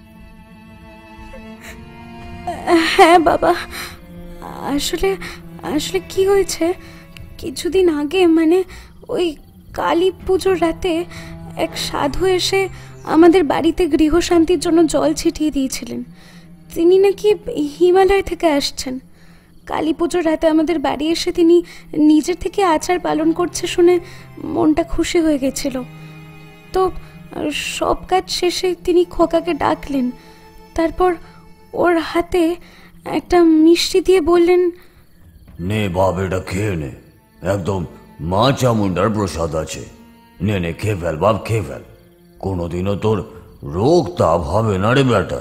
হ্যাঁ বাবা, আসলে আসলে কি হয়েছে, কিছুদিন আগে মানে ওই কালী পুজোর রাতে এক সাধু এসে আমাদের বাড়িতে গৃহশান্তির জন্য জল ছিটিয়ে দিয়েছিলেন। তিনি নাকি হিমালয় থেকে আসছেন। কালী পুজোর রাতে আমাদের বাড়ি এসে তিনি নিজের থেকে আচার পালন করছে শুনে মনটা খুশি হয়ে গেছিল। তো সব কাজ শেষে তিনি খোকাকে ডাকলেন, তারপর ওর হাতে একটা মিষ্টি দিয়ে বললেন, নে বাপ, এটা খেয়ে নে, একদম মা চামুন্ডার প্রসাদ আছে, নে নে খেয়ে ফেল বাপ, খেয়ে ফেল, কোনোদিনও তোর রোগ তাপ হবে না রে বেটা।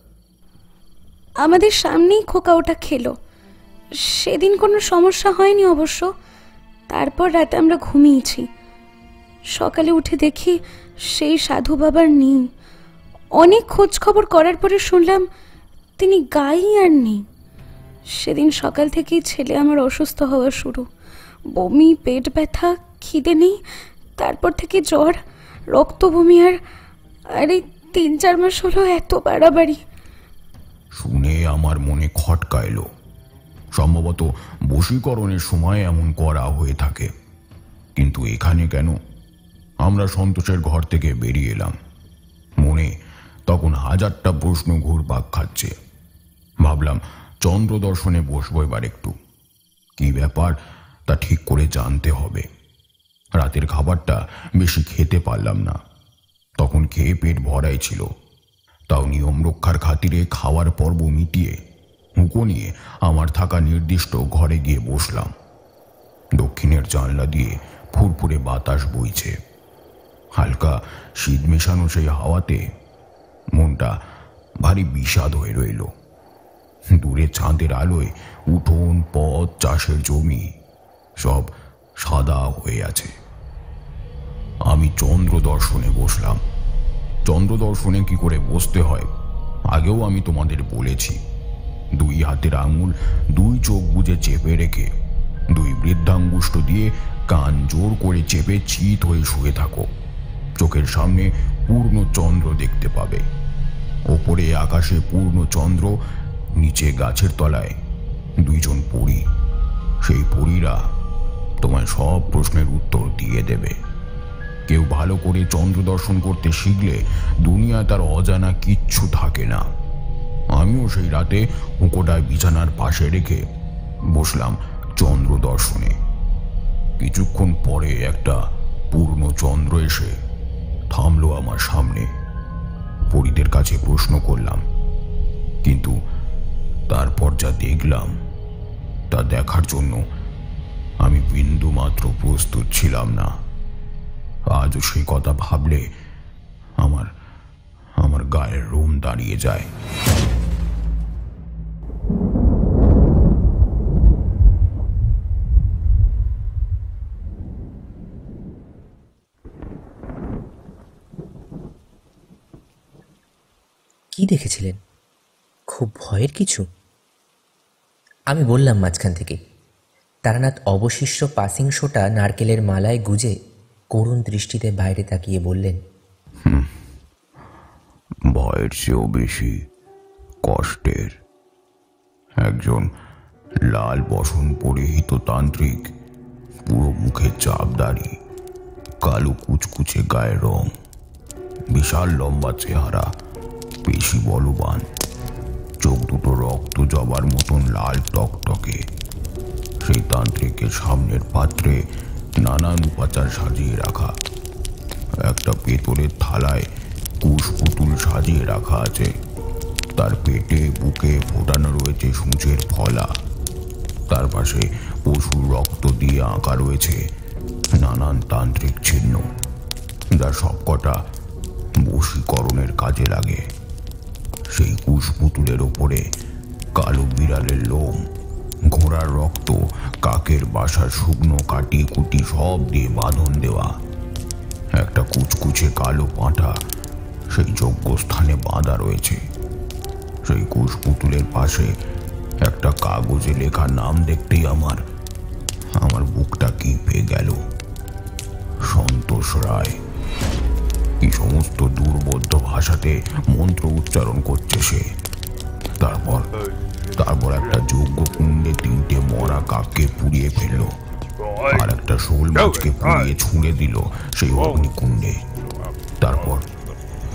আমাদের সামনেই খোকা ওটা খেলো। সেদিন কোনো সমস্যা হয়নি অবশ্য। তারপর রাতে আমরা ঘুমিয়েছি। সকালে উঠে দেখি সেই সাধু বাবার নেই। অনেক খোঁজ খবর করার পরে শুনলাম তিনি গায়েই আর নেই। সেদিন সকাল থেকেই ছেলে আমার অসুস্থ হওয়া শুরু। বমি, পেট ব্যথা, খিদে নেই, তারপর থেকে জ্বর, রক্ত বমি, আর আর এই তিন চার মাস হলো এত বাড়াবাড়ি। শুনে আমার মনে খটকা এলো। সম্ভবত বশীকরণের সময় এমন করা হয়ে থাকে, কিন্তু এখানে কেন? আমরা সন্তোষের ঘর থেকে বেরিয়ে এলাম। মনে তখন হাজারটা প্রশ্ন ঘুরপাক খাচ্ছে। ভাবলাম চন্দ্র দর্শনে বসবো এবার একটু। কি ব্যাপার তা ঠিক করে জানতে হবে। রাতের খাবারটা বেশি খেতে পারলাম না, তখন খেয়ে পেট ভরাই ছিল। তাও নিয়ম রক্ষার খাতিরে খাওয়ার পর্ব মিটিয়ে হুঁকো নিয়ে আমার থাকা নির্দিষ্ট ঘরে গিয়ে বসলাম। দক্ষিণের জানলা দিয়ে ফুরফুরে বাতাস বইছে। হালকা শীত মেশানো সেই হাওয়াতে মনটা ভারী বিষাদ হয়ে রইল। দূরে চাঁদের আলোয় উঠোন, পথ, চাষের জমি সব সাদা হয়ে আছে। আমি চন্দ্র দর্শনে বসলাম। চন্দ্র দর্শনে কি করে বসতে হয় আগেও আমি তোমাদের বলেছি। দুই হাতের আঙুল দুই চোখ বুজে চেপে রেখে দুই বৃদ্ধাঙ্গুষ্ঠ দিয়ে কান জোর করে চেপে চিত হয়ে শুয়ে থাকো। চোখের সামনে পূর্ণ চন্দ্র দেখতে পাবে। ওপরে আকাশে পূর্ণ চন্দ্র, নিচে গাছের তলায় দুইজন পরী। সেই পরীরা তোমায় সব প্রশ্নের উত্তর দিয়ে দেবে। কেউ ভালো করে চন্দ্র দর্শন করতে শিখলে দুনিয়া তার অজানা কিচ্ছু থাকে না। আমিও সেই রাতে হুঁকোটায় বিছানার পাশে রেখে বসলাম চন্দ্র দর্শনে। কিছুক্ষণ পরে একটা পূর্ণ চন্দ্র এসে থামলো আমার সামনে। পরীদের কাছে প্রশ্ন করলাম, কিন্তু তারপর যা দেখলাম তা দেখার জন্য আমি বিন্দু মাত্র প্রস্তুত ছিলাম না। আজও সেই কথা ভাবলে আমার আমার গায়ের রোম দাঁড়িয়ে যায়। কি দেখেছিলেন? খুব ভয়ের কিছু? আমি বললাম মাঝখান থেকে। তারানাথ অবশিষ্ট পাসিং শোটা নারকেলের মালায় গুজে করুণ দৃষ্টিতে বাইরে তাকিয়ে বললেন, ভয়ের চেয়েও বেশি কষ্টের। একজন লাল বসন পরিহিত তান্ত্রিক, পুরো মুখে চাপদাড়ি, কালো কুচকুচে গায়ের রং, বিশাল লম্বা চেহারা, পেশি বলবান, চোখ দুটো রক্ত জবার মতন লাল টকটকে। সেই তান্ত্রিকের সামনের পাত্রে নানান উপাচার সাজিয়ে রাখা। একটা পেতলের থালায় কুশ পুতুল সাজিয়ে রাখা আছে। তার পেটে বুকে ফোটানো রয়েছে সূঁচের ফলা। তার পাশে পশুর রক্ত দিয়ে আঁকা রয়েছে নানান তান্ত্রিক চিহ্ন, যা সবকটা বশীকরণের কাজে লাগে। সেই কুশ পুতুলের ওপরে কালো বিড়ালের লোম, ঘোড়ার রক্ত, কাকের বাসার শুকনো কাটি কুটি সব দিয়ে বাঁধন দেওয়া। একটা কুচকুচে কালো পাঁঠা সেই যজ্ঞস্থানে বাঁধা রয়েছে। সেই কুশ পুতুলের পাশে একটা কাগজে লেখা নাম দেখতেই আমার আমার বুকটা কেঁপে গেল। সন্তোষ রায়। কি সমস্ত দুর্বোধ্য ভাষাতে মন্ত্র উচ্চারণ করছে সে। তারপর তারপর একটা যজ্ঞ কুণ্ডে তিনটে মরা কাককে পুড়িয়ে ফেললো, আর একটা শোল মাছকে পুড়িয়ে ছুঁড়ে দিল সেই অগ্নিকুণ্ডে। তারপর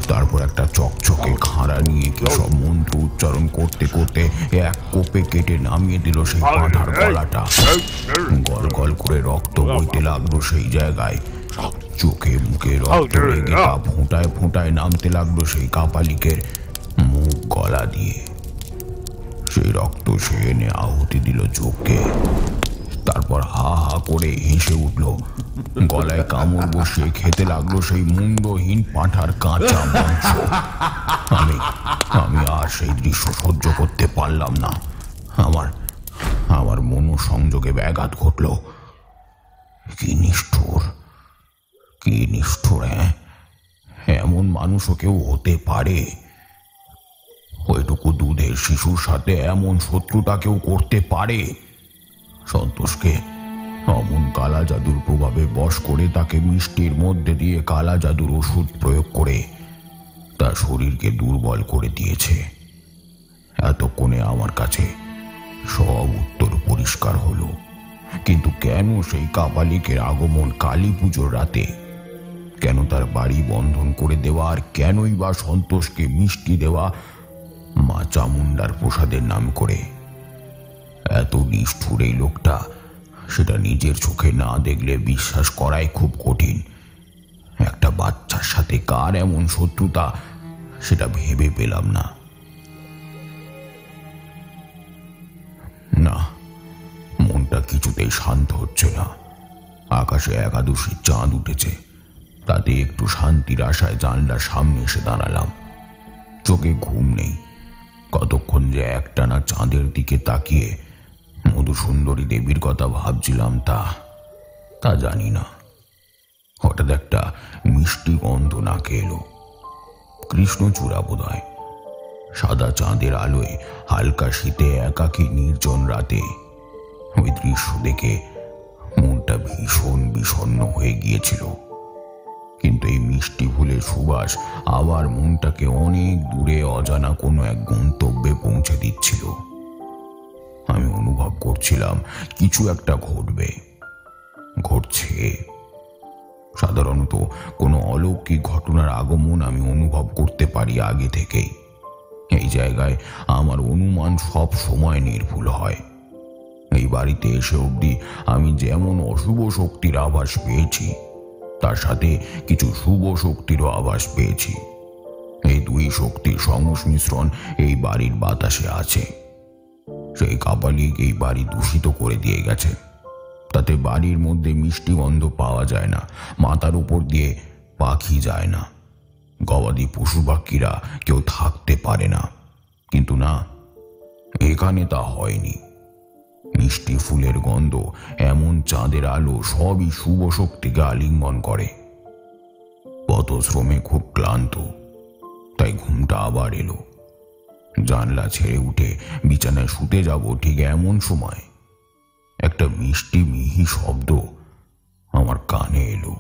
তারপর একটা চকচকে খাঁড়া নিয়ে কি সব মন্ত্র উচ্চারণ করতে করতে এক কোপে কেটে নামিয়ে দিল সেই পাঁঠার গলাটা। গল গল করে রক্ত বইতে লাগলো সেই জায়গায়। চোখে মুখে রক্ত লেগে তা ফোঁটায় ফোঁটায় নামতে লাগলো সেই কাপালিকের মুখ গলা দিয়ে। সেই রক্ত সে এনে আহুতি দিল চোখকে। তারপর হা হা করে হেসে উঠল। গলায় কামড় বসিয়ে খেতে লাগলো সেই মুন্ডহীন পাঁঠার কাঁচা মাংস। আমি আমি আর সেই দৃশ্য সহ্য করতে পারলাম না। আমার আমার মনোসংযোগে ব্যাঘাত ঘটল। কি নিষ্ঠুর, কি নিষ্ঠুর! হ্যাঁ, এমন মানুষও কেউ হতে পারে? ওইটুকু দুধের শিশুর সাথে এমন শত্রুতা কেউ করতে পারে? সন্তোষকে অমন কালা জাদুর প্রভাবে বশ করে তাকে মিষ্টির মধ্যে দিয়ে কালা জাদুর ওষুধ প্রয়োগ করে তার শরীরকে দুর্বল করে দিয়েছে। এতক্ষণে আমার কাছে সব উত্তর পরিষ্কার হলো। কিন্তু কেন সেই কাপালিকের আগমন কালী পুজোর রাতে? কেন তার বাড়ি বন্ধন করে দেওয়া? আর কেনই বা সন্তোষকে মিষ্টি দেওয়া মা চামুন্ডার প্রসাদের নাম করে? এত নিষ্ঠুর এই লোকটা, সেটা নিজের চোখে না দেখলে বিশ্বাস করাই খুব কঠিন। একটা বাচ্চার সাথে কার এমন শত্রুতা, সেটা ভেবে পেলাম না। না, মনটা কিছুতেই শান্ত হচ্ছে না। আকাশে একাদশী চাঁদ উঠেছে, তাতে একটু শান্তির আশায় জানলার সামনে এসে দাঁড়ালাম। চোখে ঘুম নেই। কতক্ষণ যে একটানা চাঁদের দিকে তাকিয়ে মধুসুন্দরী দেবীর কথা ভাবছিলাম তা তা জানি না। হঠাৎ একটা মিষ্টি গন্ধ নাকে এলো। কৃষ্ণচূড়া বোধ হয়। সাদা চাঁদের আলোয় হালকা শীতে একাকী নির্জন রাতে ওই দৃশ্য দেখে মনটা ভীষণ বিষণ্ণ হয়ে গিয়েছিল। কিন্তু এই মিষ্টি ফুলের সুবাস আবার মনটাকে অনেক দূরে অজানা কোনো এক গন্তব্যে পৌঁছে দিচ্ছিল। আমি অনুভব করছিলাম কিছু একটা ঘটবে, ঘটছে। সাধারণত কোনো অলৌকিক ঘটনার আগমন আমি অনুভব করতে পারি আগে থেকেই। এই জায়গায় আমার অনুমান সব সময় নির্ভুল হয়। এই বাড়িতে এসে অবধি আমি যেমন অশুভ শক্তির আভাস পেয়েছি, তার সাথে কিছু শুভ শক্তিরও আভাস পেয়েছি। এই দুই শক্তির সংমিশ্রণ এই বাড়ির বাতাসে আছে। সেই কাপালিক এই বাড়ি দূষিত করে দিয়ে গেছে। তাতে বাড়ির মধ্যে মিষ্টি গন্ধ পাওয়া যায় না, মাথার উপর দিয়ে পাখি যায় না, গবাদি পশু পাখিরা কেউ থাকতে পারে না। কিন্তু না, এখানে তা হয়নি। মিষ্টি ফুলের গন্ধ, এমন চাঁদের আলো, সবই শুভ শক্তিকে আলিঙ্গন করে। পথশ্রমে খুব ক্লান্ত, তাই ঘুমটা আবার এলো। জানলা ছেড়ে উঠে বিছানায় শুতে যাব ঠিক এমন সময় একটা মিষ্টি মিহি শব্দ আমার কানে এলো।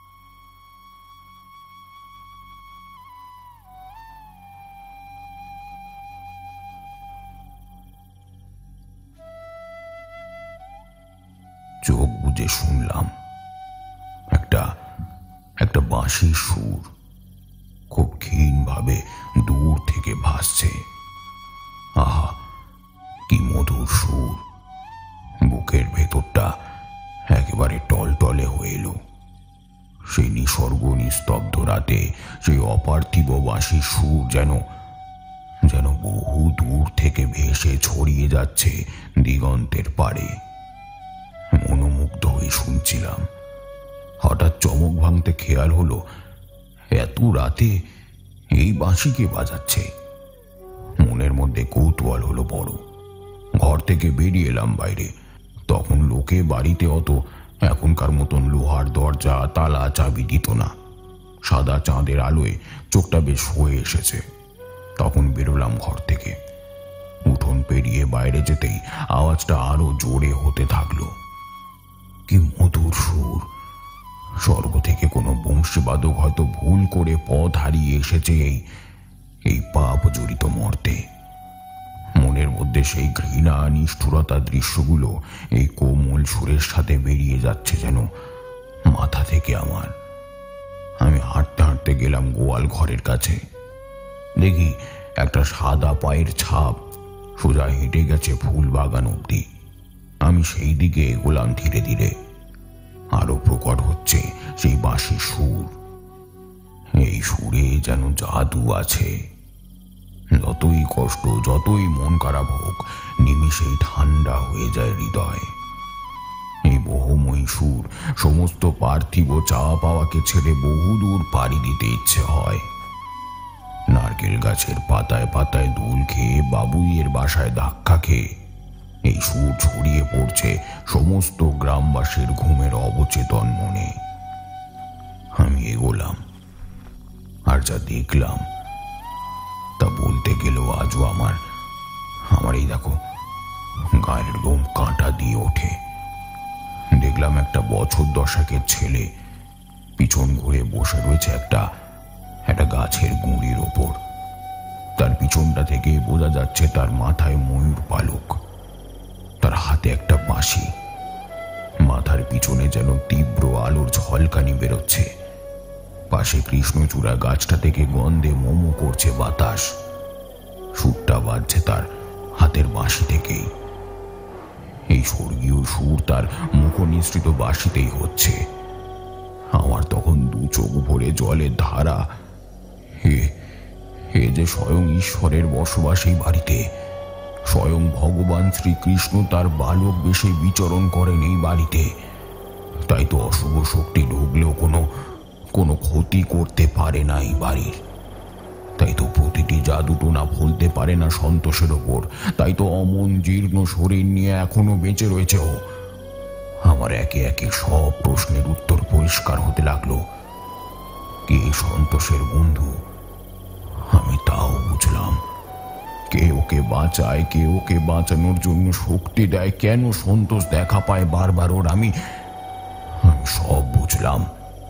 চোখ বুজে শুনলাম একটা একটা বাঁশির সুর খুব ক্ষীণভাবে দূর থেকে ভাসছে। আহা, কি মধুর সুর! বুকের ভেতরটা একেবারে টলটলে হয়ে এলো। সেই নিসর্গ নিস্তব্ধ রাতে সেই অপার্থিব বাঁশির সুর যেন যেন বহু দূর থেকে ভেসে ছড়িয়ে যাচ্ছে দিগন্তের পারে। মনোমুগ্ধ হয়ে শুনছিলাম। হঠাৎ চমক ভাঙতে খেয়াল হলো, এত রাতে এই বাঁশি কে বাজাচ্ছে? মনের মধ্যে কৌতূহল হলো বড়। ঘর থেকে বেরিয়ে এলাম বাইরে। তখন লোকে বাড়িতে অত এখনকার মতন লোহার দরজা তালা চাবি দিত না। সাদা চাঁদের আলোয় চোখটা বেশ হয়ে এসেছে। তখন বেরোলাম ঘর থেকে। উঠোন পেরিয়ে বাইরে যেতেই আওয়াজটা আরো জোরে হতে থাকলো। কি মধুর সুর! স্বর্গ থেকে কোনো বংশীবাদক হয়তো ভুল করে পথ হারিয়ে এসেছে এই এই পাপ জড়িত মর্তে। মনের মধ্যে সেই ঘৃণা নিষ্ঠুরতার দৃশ্যগুলো এই কোমল সুরের সাথে বেরিয়ে যাচ্ছে যেন মাথা থেকে আমার। আমি হাঁটতে হাঁটতে গেলাম গোয়াল ঘরের কাছে। দেখি একটা সাদা পায়ের ছাপ সোজা হেঁটে গেছে ফুল বাগান অব্দি। আমি সেই দিকে এগোলাম ধীরে ধীরে। আরো প্রকট হচ্ছে সেই বাঁশির সুর। এই সুরে যেন জাদু আছে। যতই কষ্ট, যতই মন খারাপ হোক, নিমিষেই ঠান্ডা হয়ে যায় হৃদয়। এই বহুময়ী সুর সমস্ত পার্থিব চাওয়া পাওয়াকে ছেড়ে বহুদূর পাড়ি দিতে ইচ্ছে হয়। নারকেল গাছের পাতায় পাতায় দুল খেয়ে, বাবুইয়ের বাসায় ধাক্কা খেয়ে এই সুর ছড়িয়ে পড়ছে সমস্ত গ্রামবাসীর ঘুমের অবচেতন মনে। আমি এগোলাম, আর যা দেখলাম তা বলতে গেলেও আজও আমার আমার এই দেখো গায়ের লোম কাঁটা দিয়ে ওঠে। দেখলাম একটা বছর দশকের ছেলে পিছন ঘুরে বসে রয়েছে একটা একটা গাছের গুঁড়ির ওপর। তার পিছনটা থেকে বোঝা যাচ্ছে তার মাথায় ময়ূর পালক, তার হাতে একটা বাঁশি। মাথার পিছনে যেন তীব্র আলোর ঝলকানি বেরোচ্ছে। পাশে কৃষ্ণচূড়া গাছটা থেকে গন্ধে মোমো করছে বাতাস। সুরটা বাজছে তার হাতের বাঁশি থেকেই। এই স্বর্গীয় সুর তার মুখ নিঃসৃত বাঁশিতেই হচ্ছে। আমার তখন দু চোখ ভরে জলের ধারা। হে হে যে স্বয়ং ঈশ্বরের বসবাস এই বাড়িতে। স্বয়ং ভগবান শ্রীকৃষ্ণ তার বালক বেশে বিচরণ করেন এই বাড়িতে। তাই তো অশুভ শক্তি ঢুকলেও কোনো কোনো ক্ষতি করতে পারে না এই বাড়ির। তাই তো প্রতিটি জাদুটোনা ফলতে পারে না সন্তোষের ওপর। তাই তো অমন জীর্ণ শরীর নিয়ে এখনো বেঁচে রয়েছে ও। আমার একে একে সব প্রশ্নের উত্তর পরিষ্কার হতে লাগলো। কে সন্তোষের বন্ধু আমি তাও বুঝলাম। কে ওকে বাঁচায়, কে ওকে বাঁচানোর জন্য শক্তি দেয়, কেন সন্তোষ দেখা পায় বারবার ওর, আমি আমি সব বুঝলাম।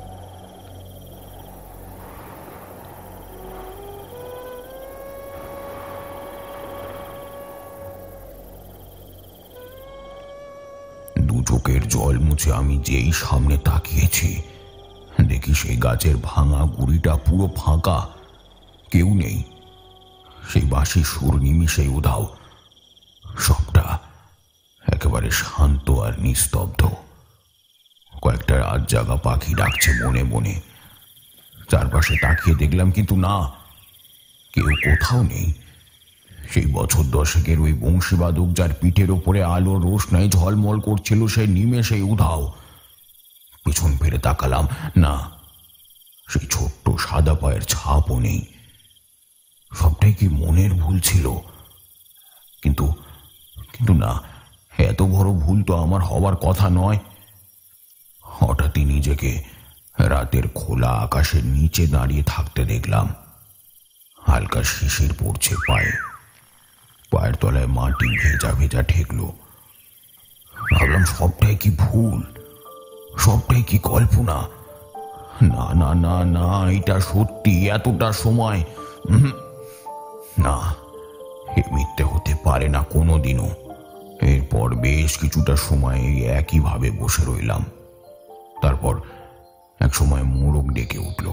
দু চোখের জল মুছে আমি যেই সামনে তাকিয়েছি, দেখি সেই গাছের ভাঙা গুড়িটা পুরো ফাঁকা, কেউ নেই। সেই বাঁশির সুর নিমিষেই উধাও। সবটা একেবারে শান্ত আর নিস্তব্ধ। কয়েকটা রাত জাগা পাখি ডাকছে মনে মনে। চারপাশে তাকিয়ে দেখলাম, কিন্তু না, কেউ কোথাও নেই। সেই বছর দশেকের ওই বংশীবাদক যার পিঠের ওপরে আলোর রোশনাই ঝলমল করছিল, সে নিমেষেই উধাও। পিছন ফিরে তাকালাম, না, সেই ছোট্ট সাদা পায়ের ছাপও নেই। সবটাই কি মনের ভুল ছিল? কিন্তু কিন্তু না, এত বড় ভুল তো আমার হবার কথা নয়। হঠাৎই নিজেকে রাতের খোলা আকাশের নিচে দাঁড়িয়ে থাকতে দেখলাম। হালকা শিশির পড়ছে পায়ে, পায়ের তলায় মাটি ভেজা ভেজা ঠেকলো। ভাবলাম সবটাই কি ভুল, সবটাই কি কল্পনা? না না না না, এটা সত্যি। এতটা সময় না, এ মিথ্যে হতে পারে না কোনোদিনও। এরপর বেশ কিছুটা সময় একইভাবে বসে রইলাম। তারপর এক সময় মোরগ ডেকে উঠল।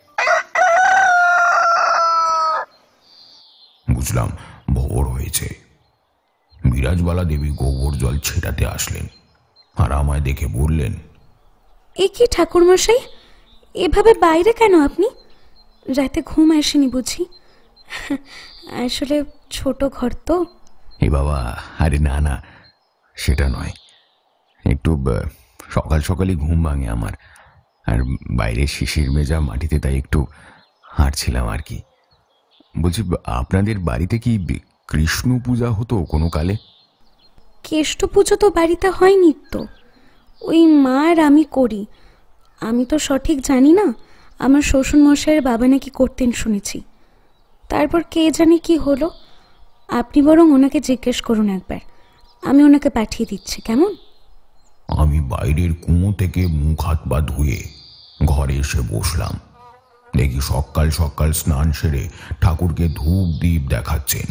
বুঝলাম ভোর হয়েছে। বিরাজবালা দেবী গোবর জল ছেটাতে আসলেন আর আমায় দেখে বললেন, এ কি ঠাকুরমশাই, এভাবে বাইরে কেন আপনি? রাতে ঘুম আসেনি বুঝি? আসলে ছোট ঘর তো। এ বাবা, আরে না না, সেটা নয়। একটু সকাল সকালই ঘুম ভাঙে আমার, আর বাইরে শিশির মেজা মাটিতে তাই একটু হাঁটছিলাম আর কি। বলছি, আপনাদের বাড়িতে কি কৃষ্ণ পূজা হতো কোনো কালে? কেষ্ট পুজো তো বাড়িতে হয়নি তো, ওই মা আর আমি করি। আমি তো সঠিক জানি না, আমার শ্বশুরমশাইয়ের বাবা নাকি করতেন শুনেছি। তারপর কে জানে কি হলো। আপনি বরং ওনাকে জিজ্ঞেস করুন একবার, আমি ওনাকে পাঠিয়ে দিচ্ছি, কেমন? আমি বাইরের কুঁয়ো থেকে মুখ হাত পা ধুয়ে ঘরে এসে বসলাম। দেখি সকাল সকাল স্নান সেরে ঠাকুরকে ধূপ দ্বীপ দেখাচ্ছেন।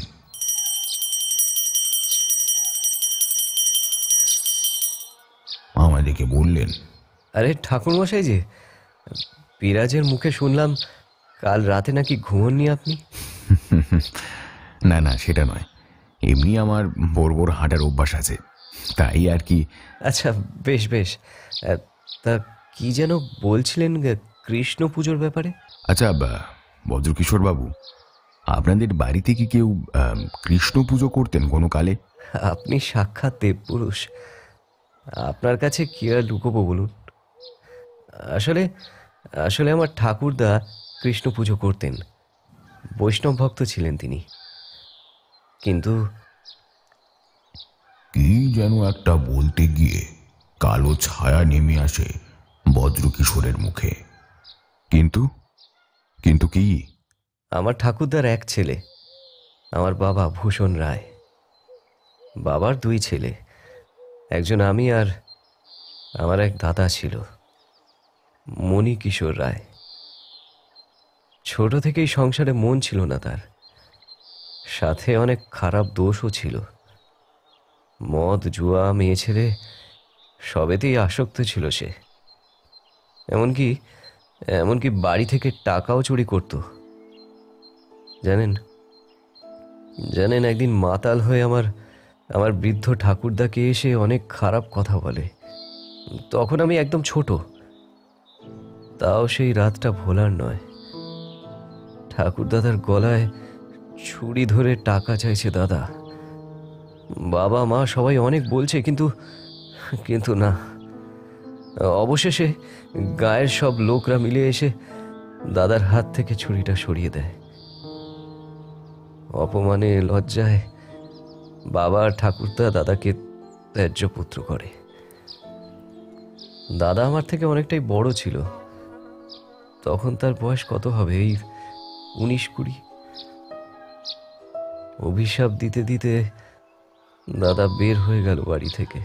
আমায় দেখে বললেন, আরে ঠাকুরমশাই যে, বিরাজের মুখে শুনলাম কাল রাতে নাকি ঘুমোননি আপনি। না না, সেটা নয়, এমনি আমার ভোর ভোর হাঁটার অভ্যাস আছে, তাই আর কি। আচ্ছা, বেশ বেশ। তা কি যেন বলছিলেন কৃষ্ণ পুজোর ব্যাপারে? আচ্ছা বজ্রকিশোর বাবু, আপনাদের বাড়িতে কি কেউ কৃষ্ণ পুজো করতেন কোনো কালে? আপনি সাক্ষাৎ দেবপুরুষ, আপনার কাছে কি আর লুকোবো বলুন। আসলে আসলে আমার ঠাকুরদা কৃষ্ণ পুজো করতেন, বৈষ্ণব ভক্ত ছিলেন তিনি। কিন্তু কি যেন একটা বলতে গিয়ে কালো ছায়া নেমে আসে বজ্রকিশোরের মুখে। কিন্তু কিন্তু কি? আমার ঠাকুরদার এক ছেলে, আমার বাবা ভূষণ রায়। বাবার দুই ছেলে, একজন আমি আর আমার এক দাদা ছিল মণিকিশোর রায়। ছোট থেকেই সংসারে মন ছিল না তার, সাথে অনেক খারাপ দোষও ছিল। মদ, জুয়া, মেয়ে ছেলে সবেতেই আসক্ত ছিল সে। এমনকি এমনকি বাড়ি থেকে টাকাও চুরি করত। জানেন জানেন একদিন মাতাল হয়ে আমার আমার বৃদ্ধ ঠাকুরদাকে এসে অনেক খারাপ কথা বলে। তখন আমি একদম ছোট, তাও সেই রাতটা ভোলার নয়। ঠাকুরদাদার গলায় ছুরি ধরে টাকা চাইছে দাদা। বাবা মা সবাই অনেক বলছে, কিন্তু কিন্তু না। অবশেষে গায়ের সব লোকরা মিলে এসে দাদার হাত থেকে ছুরিটা সরিয়ে দেয়। অপমানে, লজ্জায় বাবা ঠাকুরদা দাদাকে ত্যায্য পুত্র করে। দাদা আমার থেকে অনেকটাই বড় ছিল, তখন তার বয়স কত হবে, এই উনিশ কুড়ি। অভিশাপ দিতে দিতে দাদা বের হয়ে গেল বাড়ি থেকে।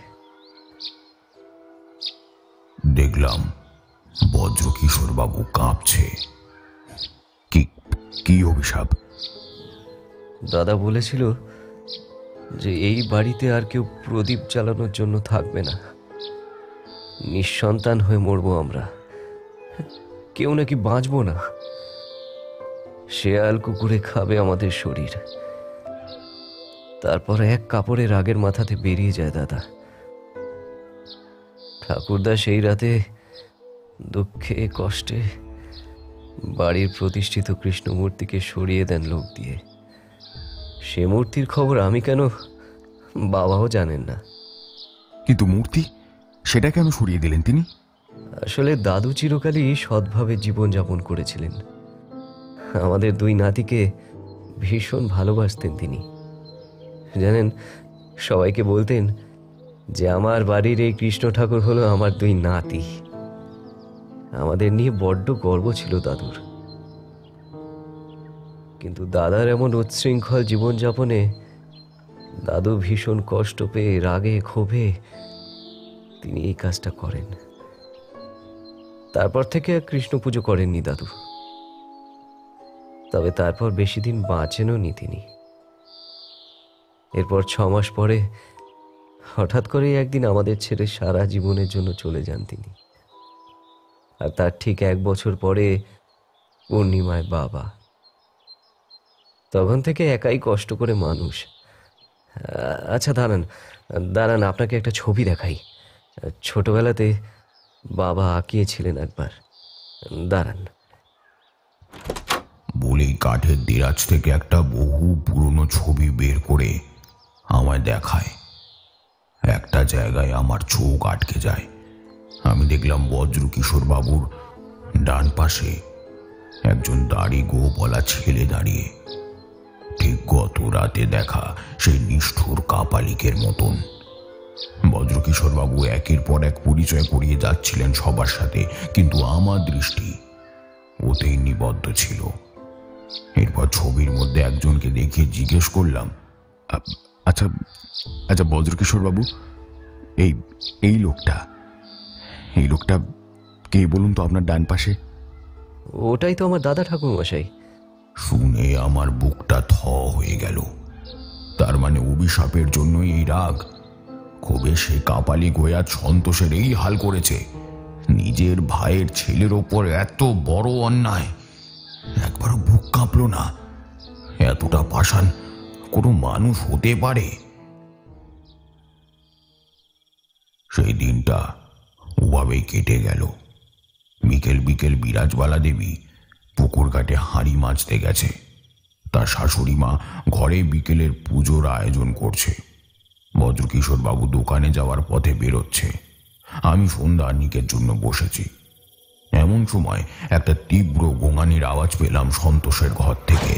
দেখলাম বজ্রকিশোর বাবু কাঁপছে। কি কি অভিশাপ? দাদা বলেছিল যে এই বাড়িতে আর কেউ প্রদীপ জ্বালানোর জন্য থাকবে না, নিঃসন্তান হয়ে মরবো আমরা, কেউ নাকি বাঁচবো না, শেয়াল কুকুরে খাবে আমাদের শরীর। তারপর এক কাপড়ে রাগের মাথাতে বেরিয়ে যায় দাদা। ঠাকুরদা সেই রাতে দুঃখে কষ্টে বাড়ির প্রতিষ্ঠিত কৃষ্ণ মূর্তিকে সরিয়ে দেন লোক দিয়ে। সে মূর্তির খবর আমি কেন, বাবাও জানেন না। কিন্তু মূর্তি, সেটা কেন সরিয়ে দিলেন তিনি? আসলে দাদু চিরকালই সৎভাবে জীবনযাপন করেছিলেন। আমাদের দুই নাতিকে ভীষণ ভালোবাসতেন তিনি। জানেন, সবাইকে বলতেন যে আমার বাড়ির এই কৃষ্ণ ঠাকুর হলো আমার দুই নাতি। আমাদের নিয়ে বড্ড গর্ব ছিল দাদুর। কিন্তু দাদার এমন উচ্ছৃঙ্খল জীবনযাপনে দাদু ভীষণ কষ্ট পেয়ে রাগে ক্ষোভে তিনি এই কাজটা করেন। তারপর থেকে আর কৃষ্ণ পুজো করেননি দাদু। তবে তারপর বেশি দিন বাঁচেনও নি তিনি। এরপর ছ মাস পরে হঠাৎ করে একদিন আমাদের ছেড়ে সারা জীবনের জন্য চলে যান তিনি। আর তার ঠিক এক বছর পরে পূর্ণিমায় বাবা। তখন থেকে একাই কষ্ট করে মানুষ। আচ্ছা দাঁড়ান দাঁড়ান আপনাকে একটা ছবি দেখাই। ছোটবেলাতে বাবা আঁকিয়েছিলেন একবার। দাঁড়ান। বলেই কাঠের দেরাজ থেকে একটা বহু পুরনো ছবি বের করে আমায় দেখায়। একটা জায়গায় আমার চোখ আটকে যায়। আমি দেখলাম বজ্রকিশোর বাবুর ডান পাশে একজন দাড়ি গোবলা ছেলে দাঁড়িয়ে, ঠিক গত রাতে দেখা সেই নিষ্ঠুর কাপালিকের মতন। বজ্রকিশোর বাবু একের পর এক পরিচয় করিয়ে যাচ্ছিলেন সবার সাথে, কিন্তু আমার দৃষ্টি ওতেই নিবদ্ধ ছিল। এরপর ছবির মধ্যে একজনকে দেখে জিজ্ঞেস করলাম, আচ্ছা আচ্ছা বজ্রকিশোর বাবু, এই এই লোকটা এই লোকটা কে বলুন তো আপনার ডান পাশে? ওটাই তো আমার দাদা ঠাকুর মশাই। শুনে আমার বুকটা থ হয়ে গেল। তার মানে অভিশাপের জন্য এই রাগ ক্ষোভে সে কাপালি গোয়া সন্তোষের এই হাল করেছে। নিজের ভাইয়ের ছেলের ওপর এত বড় অন্যায়, একবারও বুক কাঁপলো না? এতটা পাষাণ কোনো মানুষ হতে পারে? সেই দিনটা ওভাবেই কেটে গেল। বিকেল বিকেল বিরাজবালা দেবী পুকুর ঘাটে হাঁড়ি মাছতে গেছে। তার শাশুড়ি মা ঘরে বিকেলের পুজোর আয়োজন করছে। বজ্রকিশোর বাবু দোকানে যাওয়ার পথে বেরোচ্ছে। আমি সন্ধ্যানিকের জন্য বসেছি। এমন সময় একটা তীব্র গোঙানির আওয়াজ পেলাম সন্তোষের ঘর থেকে,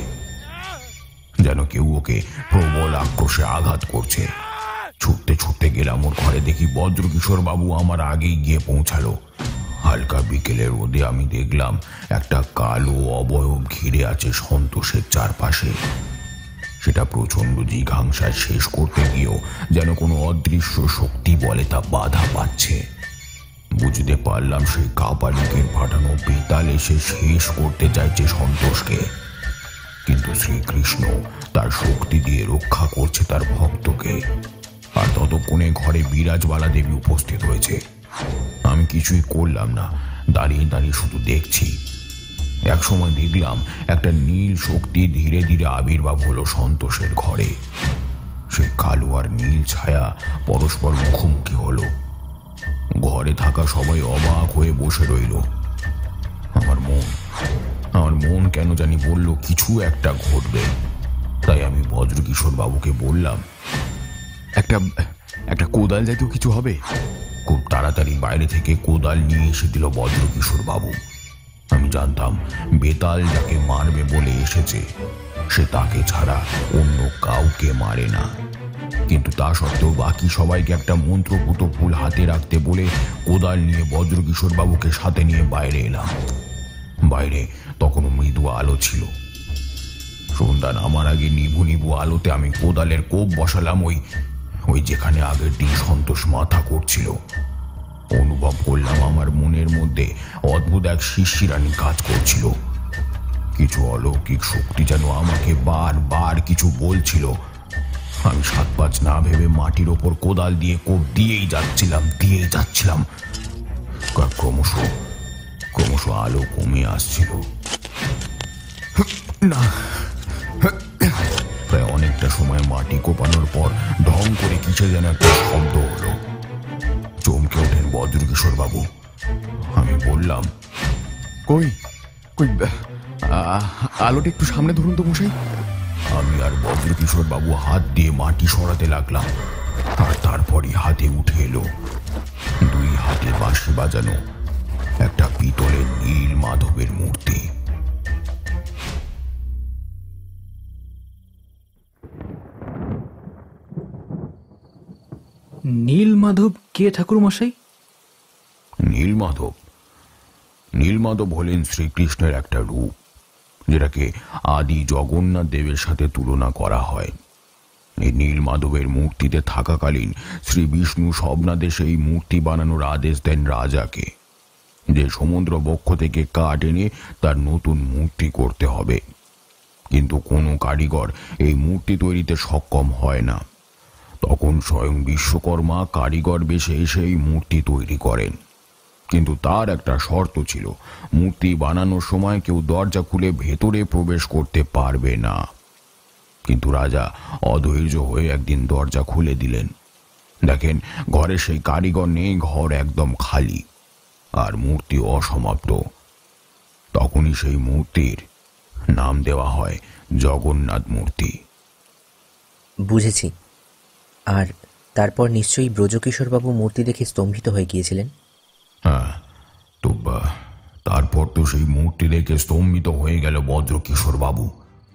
যেন কেউ ওকে প্রবল আক্রোশে আঘাত করছে। ছুটতে ছুটতে গেলাম ওর ঘরে, দেখি বজ্রকিশোর বাবু আমার আগেই গিয়ে পৌঁছালো। হালকা বিকেলের রোদে আমি দেখলাম একটা কালো অবয়ব ঘিরে আছে সন্তোষের চারপাশে। সেটা প্রচন্ড জিঘাংসায় শেষ করতে গিয়েও যেন কোনো অদৃশ্য শক্তি বলে তা বাধা পাচ্ছে। বুঝতে পারলাম সেই কাপালিকের পাঠানো বেতাল এসে শেষ করতে চাইছে সন্তোষকে, কিন্তু শ্রীকৃষ্ণ তার শক্তি দিয়ে রক্ষা করছে তার ভক্তকে। আর ততক্ষণে ঘরে বিরাজবালা দেবী উপস্থিত হয়েছে। আমি কিছুই করলাম না, দাঁড়িয়ে দাঁড়িয়ে শুধু দেখছি। এক সময় দেখলাম একটা নীল শক্তি ধীরে ধীরে আবির্ভাব হলো সন্তোষের ঘরে। সে কালো আর নীল ছায়া পরস্পর মুখোমুখি হলো। ঘরে থাকা সবাই অবাক হয়ে বসে রইল। আমার মন আমার মন কেন জানি বলল কিছু একটা ঘটবে। তাই আমি বজ্রকিশোর বাবুকে বললাম, একটা একটা কোদাল জাতীয় কিছু হবে। খুব তাড়াতাড়ি বাইরে থেকে কোদাল নিয়ে এসে দিল বজ্রকিশোর বাবু। আমি জানতাম বেতাল যাকে মারবে বলে এসেছে সে তাকে ছাড়া অন্য কাউকে মারে না, কিন্তু তা সত্ত্বেও বাকি সবাইকে একটা মন্ত্রপুত ফুল হাতে রাখতে বলে কোদাল নিয়ে বজ্রকিশোর বাবুকে সাথে নিয়ে বাইরে এলাম। বাইরে তখনও মৃদু আলো ছিল। সন্ধ্যা নামার আগে নিভু নিভু আলোতে আমি কোদালের কোপ বসালাম ওই ওই যেখানে আগের দিন সন্তোষ মাথা করছিল। অনুভব করলাম আমার মনের মধ্যে অদ্ভুত এক শিরশিরানি কাজ করছিল। কিছু অলৌকিক শক্তি যেন আমাকে বারবার কিছু বলছিল। আমি সাত পাঁচ না ভেবে মাটির ওপর কোদাল দিয়ে কোপ দিয়েই যাচ্ছিলাম দিয়েই যাচ্ছিলাম ক্রমশ ক্রমশ আলো কমে আসছিল। না, প্রায় অনেকটা সময় মাটি কোপানোর পর ঢং করে কিসে যেন একটা শব্দ হলো। চমকে ওঠেন বজ্রকিশোর বাবু। আমি বললাম, কই কই আলোটা একটু সামনে ধরুন তো মশাই। আমি আর বজ্রকিশোর বাবু হাত দিয়ে মাটি সরাতে লাগলাম। আর তারপরই হাতে উঠে এলো দুই হাতে বাঁশি বাজানো একটা পিতলের নীল মাধবের মূর্তি। নীলমাধব কে ঠাকুর মশাই? নীলমাধব নীলমাধব হলেন শ্রীকৃষ্ণের একটা রূপ, যেটাকে আদি জগন্নাথ দেবের সাথে তুলনা করা হয়। এই নীলমাধবের মূর্তিতে থাকাকালীন শ্রী বিষ্ণু স্বপ্নাদেশে এই মূর্তি বানানোর আদেশ দেন রাজাকে, যে সমুদ্র বক্ষ থেকে কাঠ এনে তার নতুন মূর্তি করতে হবে। কিন্তু কোনো কারিগর এই মূর্তি তৈরিতে সক্ষম হয় না। তখন স্বয়ং বিশ্বকর্মা কারিগর বেশে এসে এই মূর্তি তৈরি করেন। কিন্তু তার একটা শর্ত ছিল, মূর্তি বানানোর সময় কেউ দরজা খুলে ভেতরে প্রবেশ করতে পারবে না। কিন্তু রাজা অধৈর্য হয়ে একদিন দরজা খুলে দিলেন। দেখেন ঘরে সেই কারিগর নেই, ঘর একদম খালি আর মূর্তি অসমাপ্ত। তখনই সেই মূর্তির নাম দেওয়া হয় জগন্নাথ মূর্তি। বুঝেছি। আর তারপর নিশ্চয়ই ব্রজকিশোরবাবু মূর্তি দেখে স্তম্ভিত হয়ে গিয়েছিলেন। হ্যাঁ, তো তারপর তো সেই মূর্তি দেখে স্তম্ভিত হয়ে গেল বজ্রকিশোর বাবু।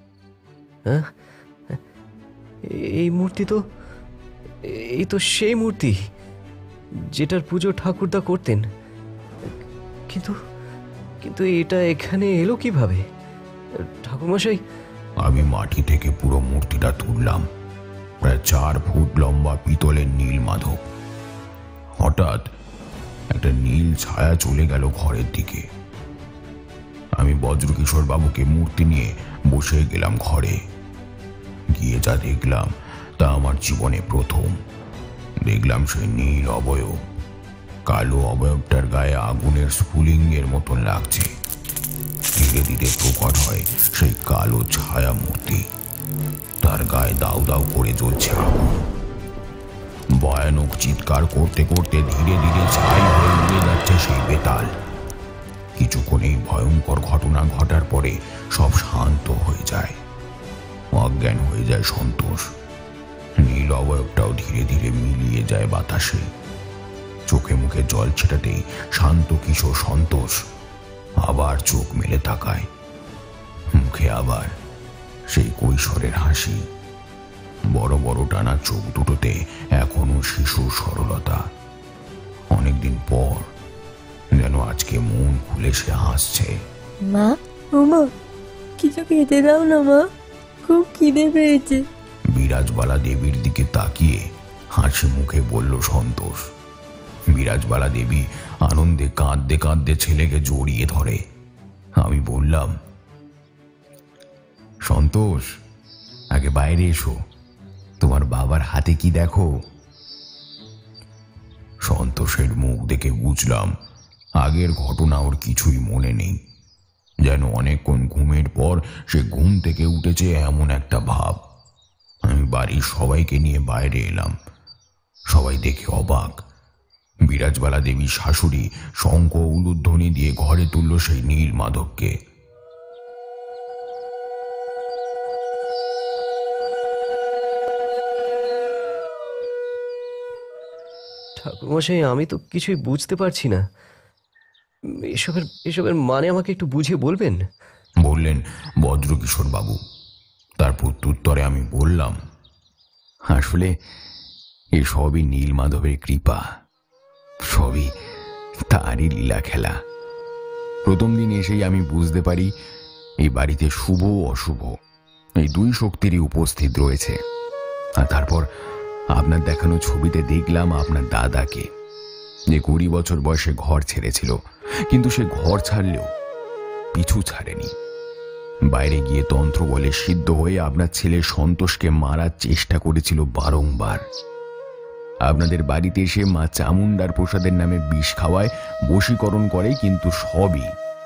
এই মূর্তি তো এই তো সেই মূর্তি যেটার পুজো ঠাকুরদা করতেন, কিন্তু কিন্তু এটা এখানে এলো কিভাবে ঠাকুরমশাই? আমি মাটি থেকে পুরো মূর্তিটা তুললাম। প্রায় চার ফুট লম্বা পিতলের নীল মাধব। হঠাৎ একটা নীল ছায়া চলে গেল ঘরের দিকে। আমি বজ্রকিশোর বাবুকে মূর্তি নিয়ে বসে গেলাম ঘরে। গিয়ে যা দেখলাম তা আমার জীবনে প্রথম। দেখলাম সেই নীল অবয়ব কালো অবয়বটার গায়ে আগুনের স্ফুলিঙ্গের মতন লাগছে। ধীরে ধীরে প্রকট হয় সেই কালো ছায়া মূর্তি। তার গায়ে দাউ দাউ করে জ্বলছে আগুন। ভয়ানক চিৎকার করতে করতে ধীরে ধীরে ছাই হয়ে উড়ে যাচ্ছে সেই বেতাল। কিছুক্ষণ এই ভয়ঙ্কর ঘটনা ঘটার পরে সব শান্ত হয়ে যায়। অজ্ঞান হয়ে যায় সন্তোষ। নীল অবয়বটাও ধীরে ধীরে মিলিয়ে যায় বাতাসে। চোখে মুখে জল ছেটাতেই শান্ত কিশোর সন্তোষ আবার চোখ মেলে তাকায়। মুখে আবার সেই কৈশোরের হাসি। বড় বড় টানা চোখ দুটোতে এখনো শিশুর সরলতা। অনেকদিন পর যেন আজকে মন খুলে সে হাসছে। মা, ও মা, কিছু খেতে দাও না মা, খুব খিদে পেয়েছে। বিরাজবালা দেবীর দিকে তাকিয়ে হাসি মুখে বলল সন্তোষ। বিরাজবালা দেবী আনন্দে কাঁদতে কাঁদতে ছেলেকে জড়িয়ে ধরে। আমি বললাম, সন্তোষ, আগে বাইরে এসো, তোমার বাবার হাতে কি দেখো। সন্তোষের মুখ দেখে বুঝলাম আগের ঘটনা ওর কিছুই মনে নেই। যেন অনেকক্ষণ ঘুমের পর সে ঘুম থেকে উঠেছে এমন একটা ভাব। আমি বাড়ির সবাইকে নিয়ে বাইরে এলাম। সবাই দেখে অবাক। বিরাজবালা দেবীর শাশুড়ি শঙ্খ উলুধ্বনি দিয়ে ঘরে তুলল সেই নীল মাধবকে। ঠাকুরমশাই, আমি তো কিছুই বুঝতে পারছি না। এসবের এসবের মানে আমাকে একটু বুঝিয়ে বলবেন? বললেন বজ্রকিশোর বাবু। তার প্রত্যুত্তরে আমি বললাম, আসলে এ সবই নীল মাধবের কৃপা, সবই তারই লীলা খেলা। প্রথম দিন এসেই আমি বুঝতে পারি এই বাড়িতে শুভ ও অশুভ এই দুই শক্তিরই উপস্থিত রয়েছে। আর তারপর আপনার দেখানো ছবিতে দেখলাম আপনার দাদাকে, যে কুড়ি বছর বয়সে ঘর ছেড়েছিল, কিন্তু সে ঘর ছাড়লেও পিছু ছাড়েনি। বাইরে গিয়ে তন্ত্র বলে সিদ্ধ হয়ে আপনার ছেলে সন্তোষকে মারার চেষ্টা করেছিল বারংবার। আপনাদের বাড়িতে এসে মা চামুন্ডার প্রসাদের নামে বিষ খাওয়ায়, বশীকরণ করে, কিন্তু সবই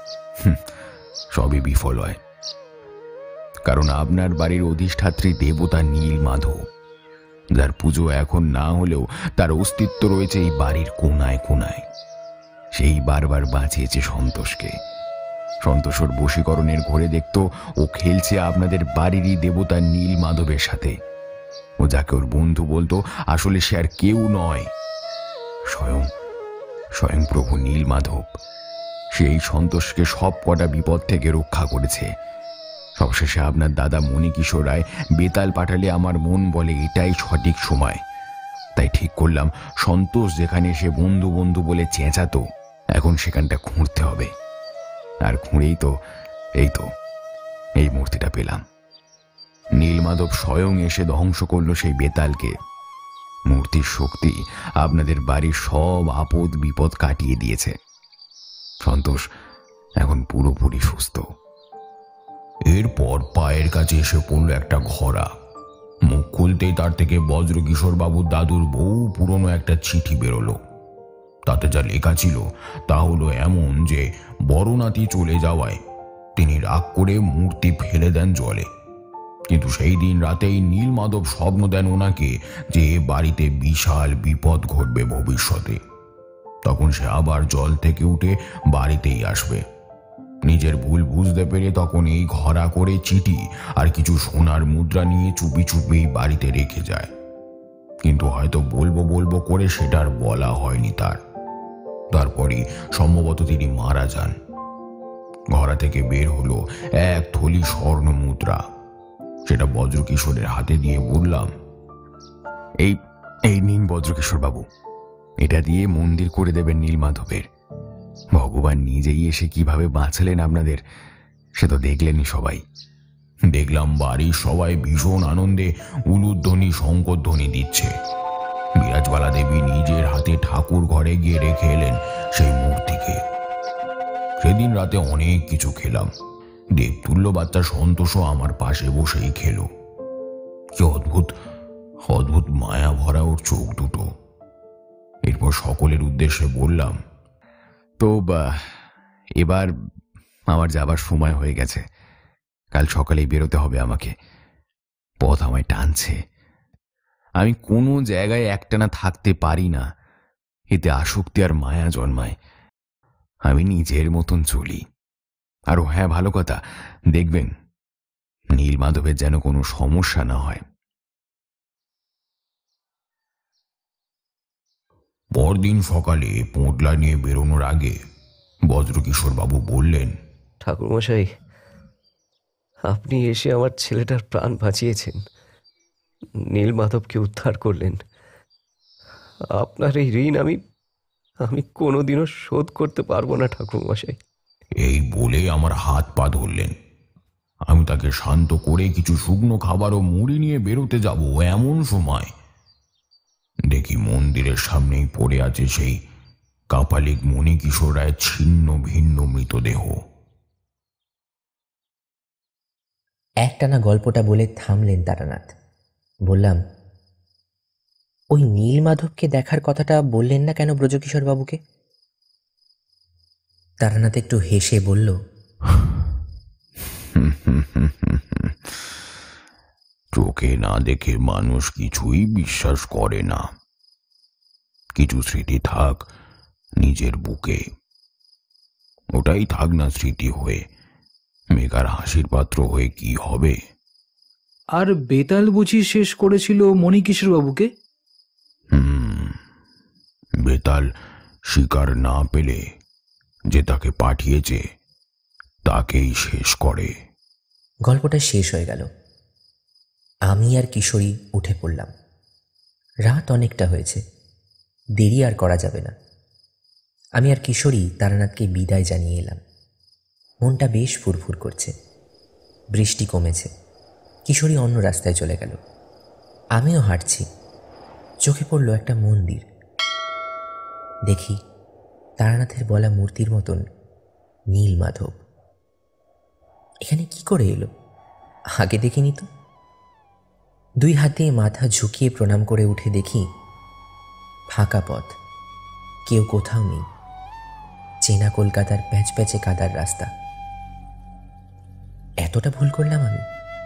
সবই বিফল হয়। কারণ আপনার বাড়ির অধিষ্ঠাত্রী দেবতা নীল মাধব, যার পুজো এখন না হলেও তার অস্তিত্ব রয়েছে এই বাড়ির কোনায় কোনায়। সেই বারবার বাঁচিয়েছে সন্তোষকে। সন্তোষ ওর বশীকরণের ঘরে দেখত ও খেলছে আপনাদের বাড়িরই দেবতা নীল মাধবের সাথে। ও যাকে ওর বন্ধু বলতো, আসলে সে আর কেউ নয়, স্বয়ং স্বয়ং প্রভু নীল মাধব। সেই সন্তোষকে সব কটা বিপদ থেকে রক্ষা করেছে। সবশেষে আপনার দাদা মণিকিশোর রায় বেতাল পাঠালে আমার মন বলে এটাই সঠিক সময়। তাই ঠিক করলাম, সন্তোষ যেখানে সে বন্ধু বন্ধু বলে চেঁচাতো, এখন সেখানটা খুঁড়তে হবে। আর খুঁড়েই তো এই তো এই মূর্তিটা পেলাম। নীলমাধব স্বয়ং এসে ধ্বংস করলো সেই বেতালকে। মূর্তির শক্তি আপনাদের বাড়ির সব আপদ বিপদ কাটিয়ে দিয়েছে। সন্তোষ এখন পুরোপুরি সুস্থ। এরপর পায়ের কাছে এসে পড়ল একটা ঘোড়া। মুখ খুলতেই তার থেকে বজ্রকিশোর বাবুর দাদুর বহু পুরনো একটা চিঠি বেরোলো। তাতে যা লেখা ছিল তা হলো এমন যে, বড় নাতি চলে যাওয়ায় তিনি রাগ করে মূর্তি ফেলে দেন জলে। কিন্তু সেই দিন রাতেই নীল মাধব স্বপ্ন দেন ওনাকে যে বাড়িতে বিশাল বিপদ ঘটবে ভবিষ্যতে। তখন সে আবার জল থেকে উঠে বাড়িতেই আসবে। নিজের ভুল বুঝতে পেরে তখন এই ঘোড়া করে চিঠি আর কিছু সোনার মুদ্রা নিয়ে চুপি চুপি বাড়িতে রেখে যায়। কিন্তু হয়তো বলবো বলবো করে সেটার বলা হয়নি তার। তারপরই সম্ভবত তিনি মারা যান। ঘোড়া থেকে বের হলো এক থলি স্বর্ণ মুদ্রা। সেটা বজ্রকিশোরের হাতে দিয়ে বললাম, এই এই নিন বজ্রকিশোর বাবু, এটা দিয়ে মন্দির করে দেবেন নীল মাধবের। ভগবান নিজেই এসে কিভাবে বাঁচালেন আপনাদের সে তো দেখলেনই সবাই। দেখলাম বাড়ির সবাই ভীষণ আনন্দে উলুধ্বনি শঙ্করধ্বনি দিচ্ছে। বিরাজবালা দেবী নিজের হাতে ঠাকুর ঘরে গিয়ে রেখে এলেন সেই মূর্তিকে। সেদিন রাতে অনেক কিছু খেলাম। দেবতুল্য বাচ্চা সন্তোষও আমার পাশে বসেই খেলো। কি অদ্ভুত অদ্ভুত মায়া ভরা ওর চোখ দুটো। এরপর সকলের উদ্দেশ্যে বললাম, তো এবার আমার যাবার সময় হয়ে গেছে। কাল সকালেই বেরোতে হবে আমাকে। পথ আমায় টানছে। আমি কোনো জায়গায় একটানা থাকতে পারি না। এতে আসক্তি আর মায়া জন্মায়। আমি নিজের মতন চলি। আরো হ্যাঁ, ভালো কথা, দেখবেন নীলমাধবের যেন কোনো সমস্যা না হয়। পরদিন সকালে পোঁটলা নিয়ে বেরোনোর আগে বজ্রকিশোর বাবু বললেন, ঠাকুরমশাই, আপনি এসে আমার ছেলেটার প্রাণ বাঁচিয়েছেন, নীলমাধবকে উদ্ধার করলেন। আপনার এই ঋণ আমি আমি কোনোদিনও শোধ করতে পারবো না ঠাকুরমশাই। এই বলে আমার হাত পা ধরলেন। আমি তাকে শান্ত করে কিছু শুকনো খাবার ও মুড়ি নিয়ে বেরোতে যাব, এমন সময় দেখি মন্দিরের সামনেই পড়ে আছে সেই কাপালিক মণিকিশোর রায়ের ছিন্ন ভিন্ন মৃতদেহ। একটানা গল্পটা বলে থামলেন তারানাথ। বললাম, ওই নীলমাধবকে দেখার কথাটা বললেন না কেন ব্রজকিশোর বাবুকে? তারানাথ একটু হেসে বলল, চোখে না দেখে মানুষ কিছুই বিশ্বাস করে না। কিছু স্মৃতি থাক নিজের বুকে, ওটাই থাক না স্মৃতি হয়ে, মেঘার হাসির পাত্র হয়ে কি হবে? আর বেতাল বুঝি শেষ করেছিল মণিকিশোর বাবুকে? হুম, বেতাল শিকার না পেলে যে তাকে পাঠিয়েছে তাকেই শেষ করে। গল্পটা শেষ হয়ে গেল। আমি আর কিশোরী উঠে পড়লাম। রাত অনেকটা হয়েছে, দেরি আর করা যাবে না। আমি আর কিশোরী তারানাথকে বিদায় জানিয়ে এলাম। মনটা বেশ ফুরফুর করছে। বৃষ্টি কমেছে। কিশোরী অন্য রাস্তায় চলে গেল। আমিও হাঁটছি। চোখে পড়ল একটা মন্দির। দেখি তারানাথের বলা মূর্তির মতন নীলমাধব এখানে কি করে এলো? আগে দেখিনি তো। দুই হাতে মাথা ঝুঁকিয়ে প্রণাম করে উঠে দেখি ফাঁকা পথ, কেউ কোথাও নেই। চেনা কলকাতার প্যাচ প্যাচে কাদার রাস্তা। এতটা ভুল করলাম আমি?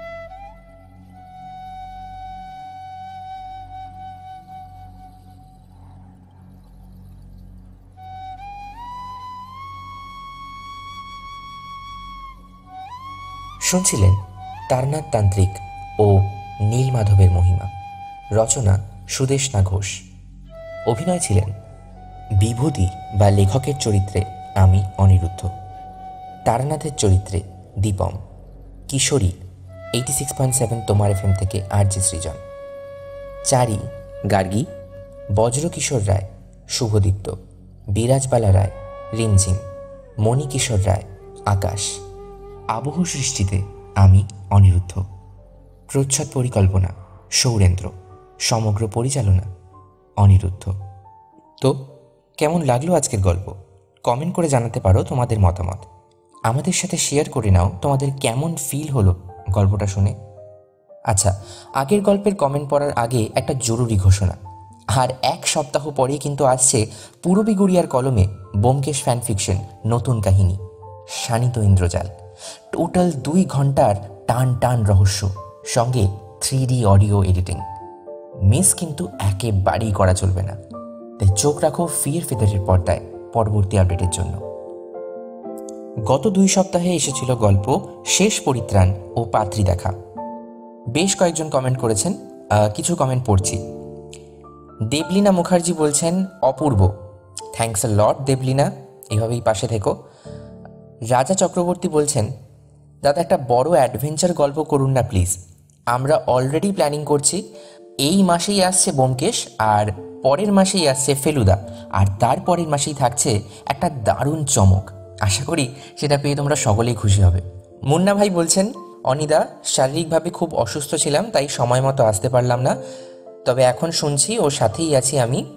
শুনছিলেন তারানাথ তান্ত্রিক ও নীলমাধবের মহিমা। রচনা সুদেষ্ণা ঘোষ। অভিনয় ছিলেন বিভূতি বা লেখকের চরিত্রে আমি অনিরুদ্ধ, তারানাথের চরিত্রে Dipam, Kishori eighty six point seven তোমার এফ এম থেকে আর জি সৃজন, চারি গার্গী, বজ্রকিশোর রায় শুভদীপ্ত, বিরাজবালা রায় রিমঝিম, মণিকিশোর রায় আকাশ। আবহ সৃষ্টিতে আমি অনিরুদ্ধ। প্রচ্ছদ পরিকল্পনা সৌরেন্দ্র। সমগ্র পরিচালনা অনিরুদ্ধ। তো কেমন লাগলো আজকের গল্প? কমেন্ট করে জানাতে পারো তোমাদের মতামত। আমাদের সাথে শেয়ার করে নাও তোমাদের কেমন ফিল হলো গল্পটা শুনে। আচ্ছা, আগের গল্পের কমেন্ট পড়ার আগে একটা জরুরি ঘোষণা। আর এক সপ্তাহ পরেই কিন্তু আসছে পূরবী গুড়িয়ার কলমে ব্যোমকেশ ফ্যান ফিকশন নতুন কাহিনী শানিত ইন্দ্রজাল। টোটাল দুই ঘন্টার টান টান রহস্য, সঙ্গে three D audio editing. Miss কিন্তু একেবারেই করা চলবে না। তাই চোখ রাখো ফিয়ার ফেদারের পর্দায় পরবর্তী আপডেটের জন্য। গত দুই সপ্তাহে এসেছিল গল্প শেষ পরিত্রাণ ও পাত্রী দেখা। বেশ কয়েকজন কমেন্ট করেছেন, কিছু কমেন্ট পড়ছি। দেবলীনা মুখার্জি বলছেন অপূর্ব। থ্যাঙ্কস আ লট দেবলীনা, এভাবেই পাশে থেকো। রাজা চক্রবর্তী বলছেন, দাদা একটা বড় অ্যাডভেঞ্চার গল্প করুন না প্লিজ। আমরা অলরেডি প্ল্যানিং করছি। এই মাসেই আসছে ব্যোমকেশ, আর পরের মাসেই আসছে ফেলুদা, আর তার পরের মাসেই থাকছে একটা দারুণ চমক। আশা করি সেটা পেয়ে তোমরা সকলেই খুশি হবে। মুন্না ভাই বলছেন, অনিদা শারীরিকভাবে খুব অসুস্থ ছিলাম, তাই সময় মতো আসতে পারলাম না, তবে এখন শুনছি ও সাথেই আছি আমি।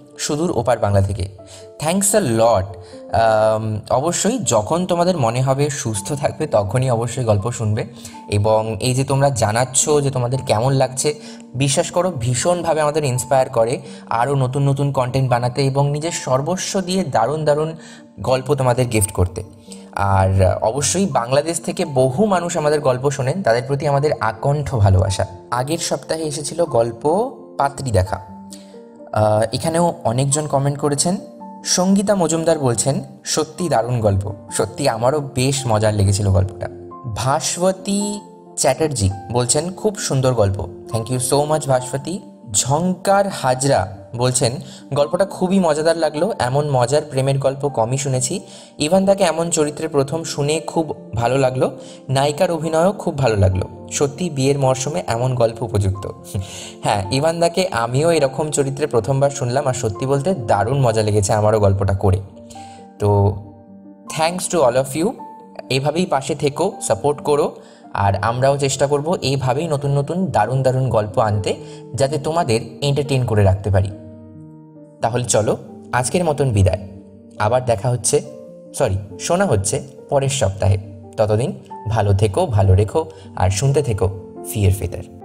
সুদূর ওপার বাংলা থেকে। Thanks a lot. অবশ্যই যখন তোমাদের মনে হবে সুস্থ থাকবে তখনই অবশ্যই গল্প শুনবে। এবং এই যে তোমরা জানাচ্ছ যে তোমাদের কেমন লাগছে, বিশ্বাস করো ভীষণভাবে আমাদের ইন্সপায়ার করে আরও নতুন নতুন কন্টেন্ট বানাতে এবং নিজের সর্বস্ব দিয়ে দারুণ দারুণ গল্প তোমাদের গিফট করতে। আর অবশ্যই বাংলাদেশ থেকে বহু মানুষ আমাদের গল্প শোনেন, তাদের প্রতি আমাদের আকণ্ঠ ভালোবাসা। আগের সপ্তাহে এসেছিল গল্প পাত্রী দেখা। এখানেও অনেকজন কমেন্ট করেছেন। সঙ্গীতা মজুমদার বলছেন সত্যি দারুণ গল্প, সত্যি আমারও বেশ মজার লেগেছিল গল্পটা। ভাস্বতী চ্যাটার্জি বলছেন খুব সুন্দর গল্প, thank you so much Bhaswati. Jhankar Hazra বলছেন গল্পটা খুবই মজাদার লাগলো, এমন মজার প্রেমের গল্প কমই শুনেছি। ইভান দাকে এমন চরিত্রে প্রথম শুনে খুব ভালো লাগলো, নায়িকার অভিনয়ও খুব ভালো লাগলো, সত্যি বিয়ের মরশুমে এমন গল্প উপযুক্ত। হ্যাঁ, ইভান দাকে আমিও এরকম চরিত্রে প্রথমবার শুনলাম আর সত্যি বলতে দারুণ মজা লেগেছে আমারও গল্পটা করে। তো thanks to all of you, এইভাবেই পাশে থেকো, সাপোর্ট করো, আর আমরাও চেষ্টা করব এইভাবেই নতুন নতুন দারুণ দারুণ গল্প আনতে, যাতে তোমাদের এন্টারটেইন করে রাখতে পারি। তাহলে চলো আজকের মতন বিদায়, আবার দেখা হচ্ছে, সরি শোনা হচ্ছে পরের সপ্তাহে। ততদিন ভালো থেকো, ভালো রেখো আর শুনতে থেকো ফিয়ার ফেদার।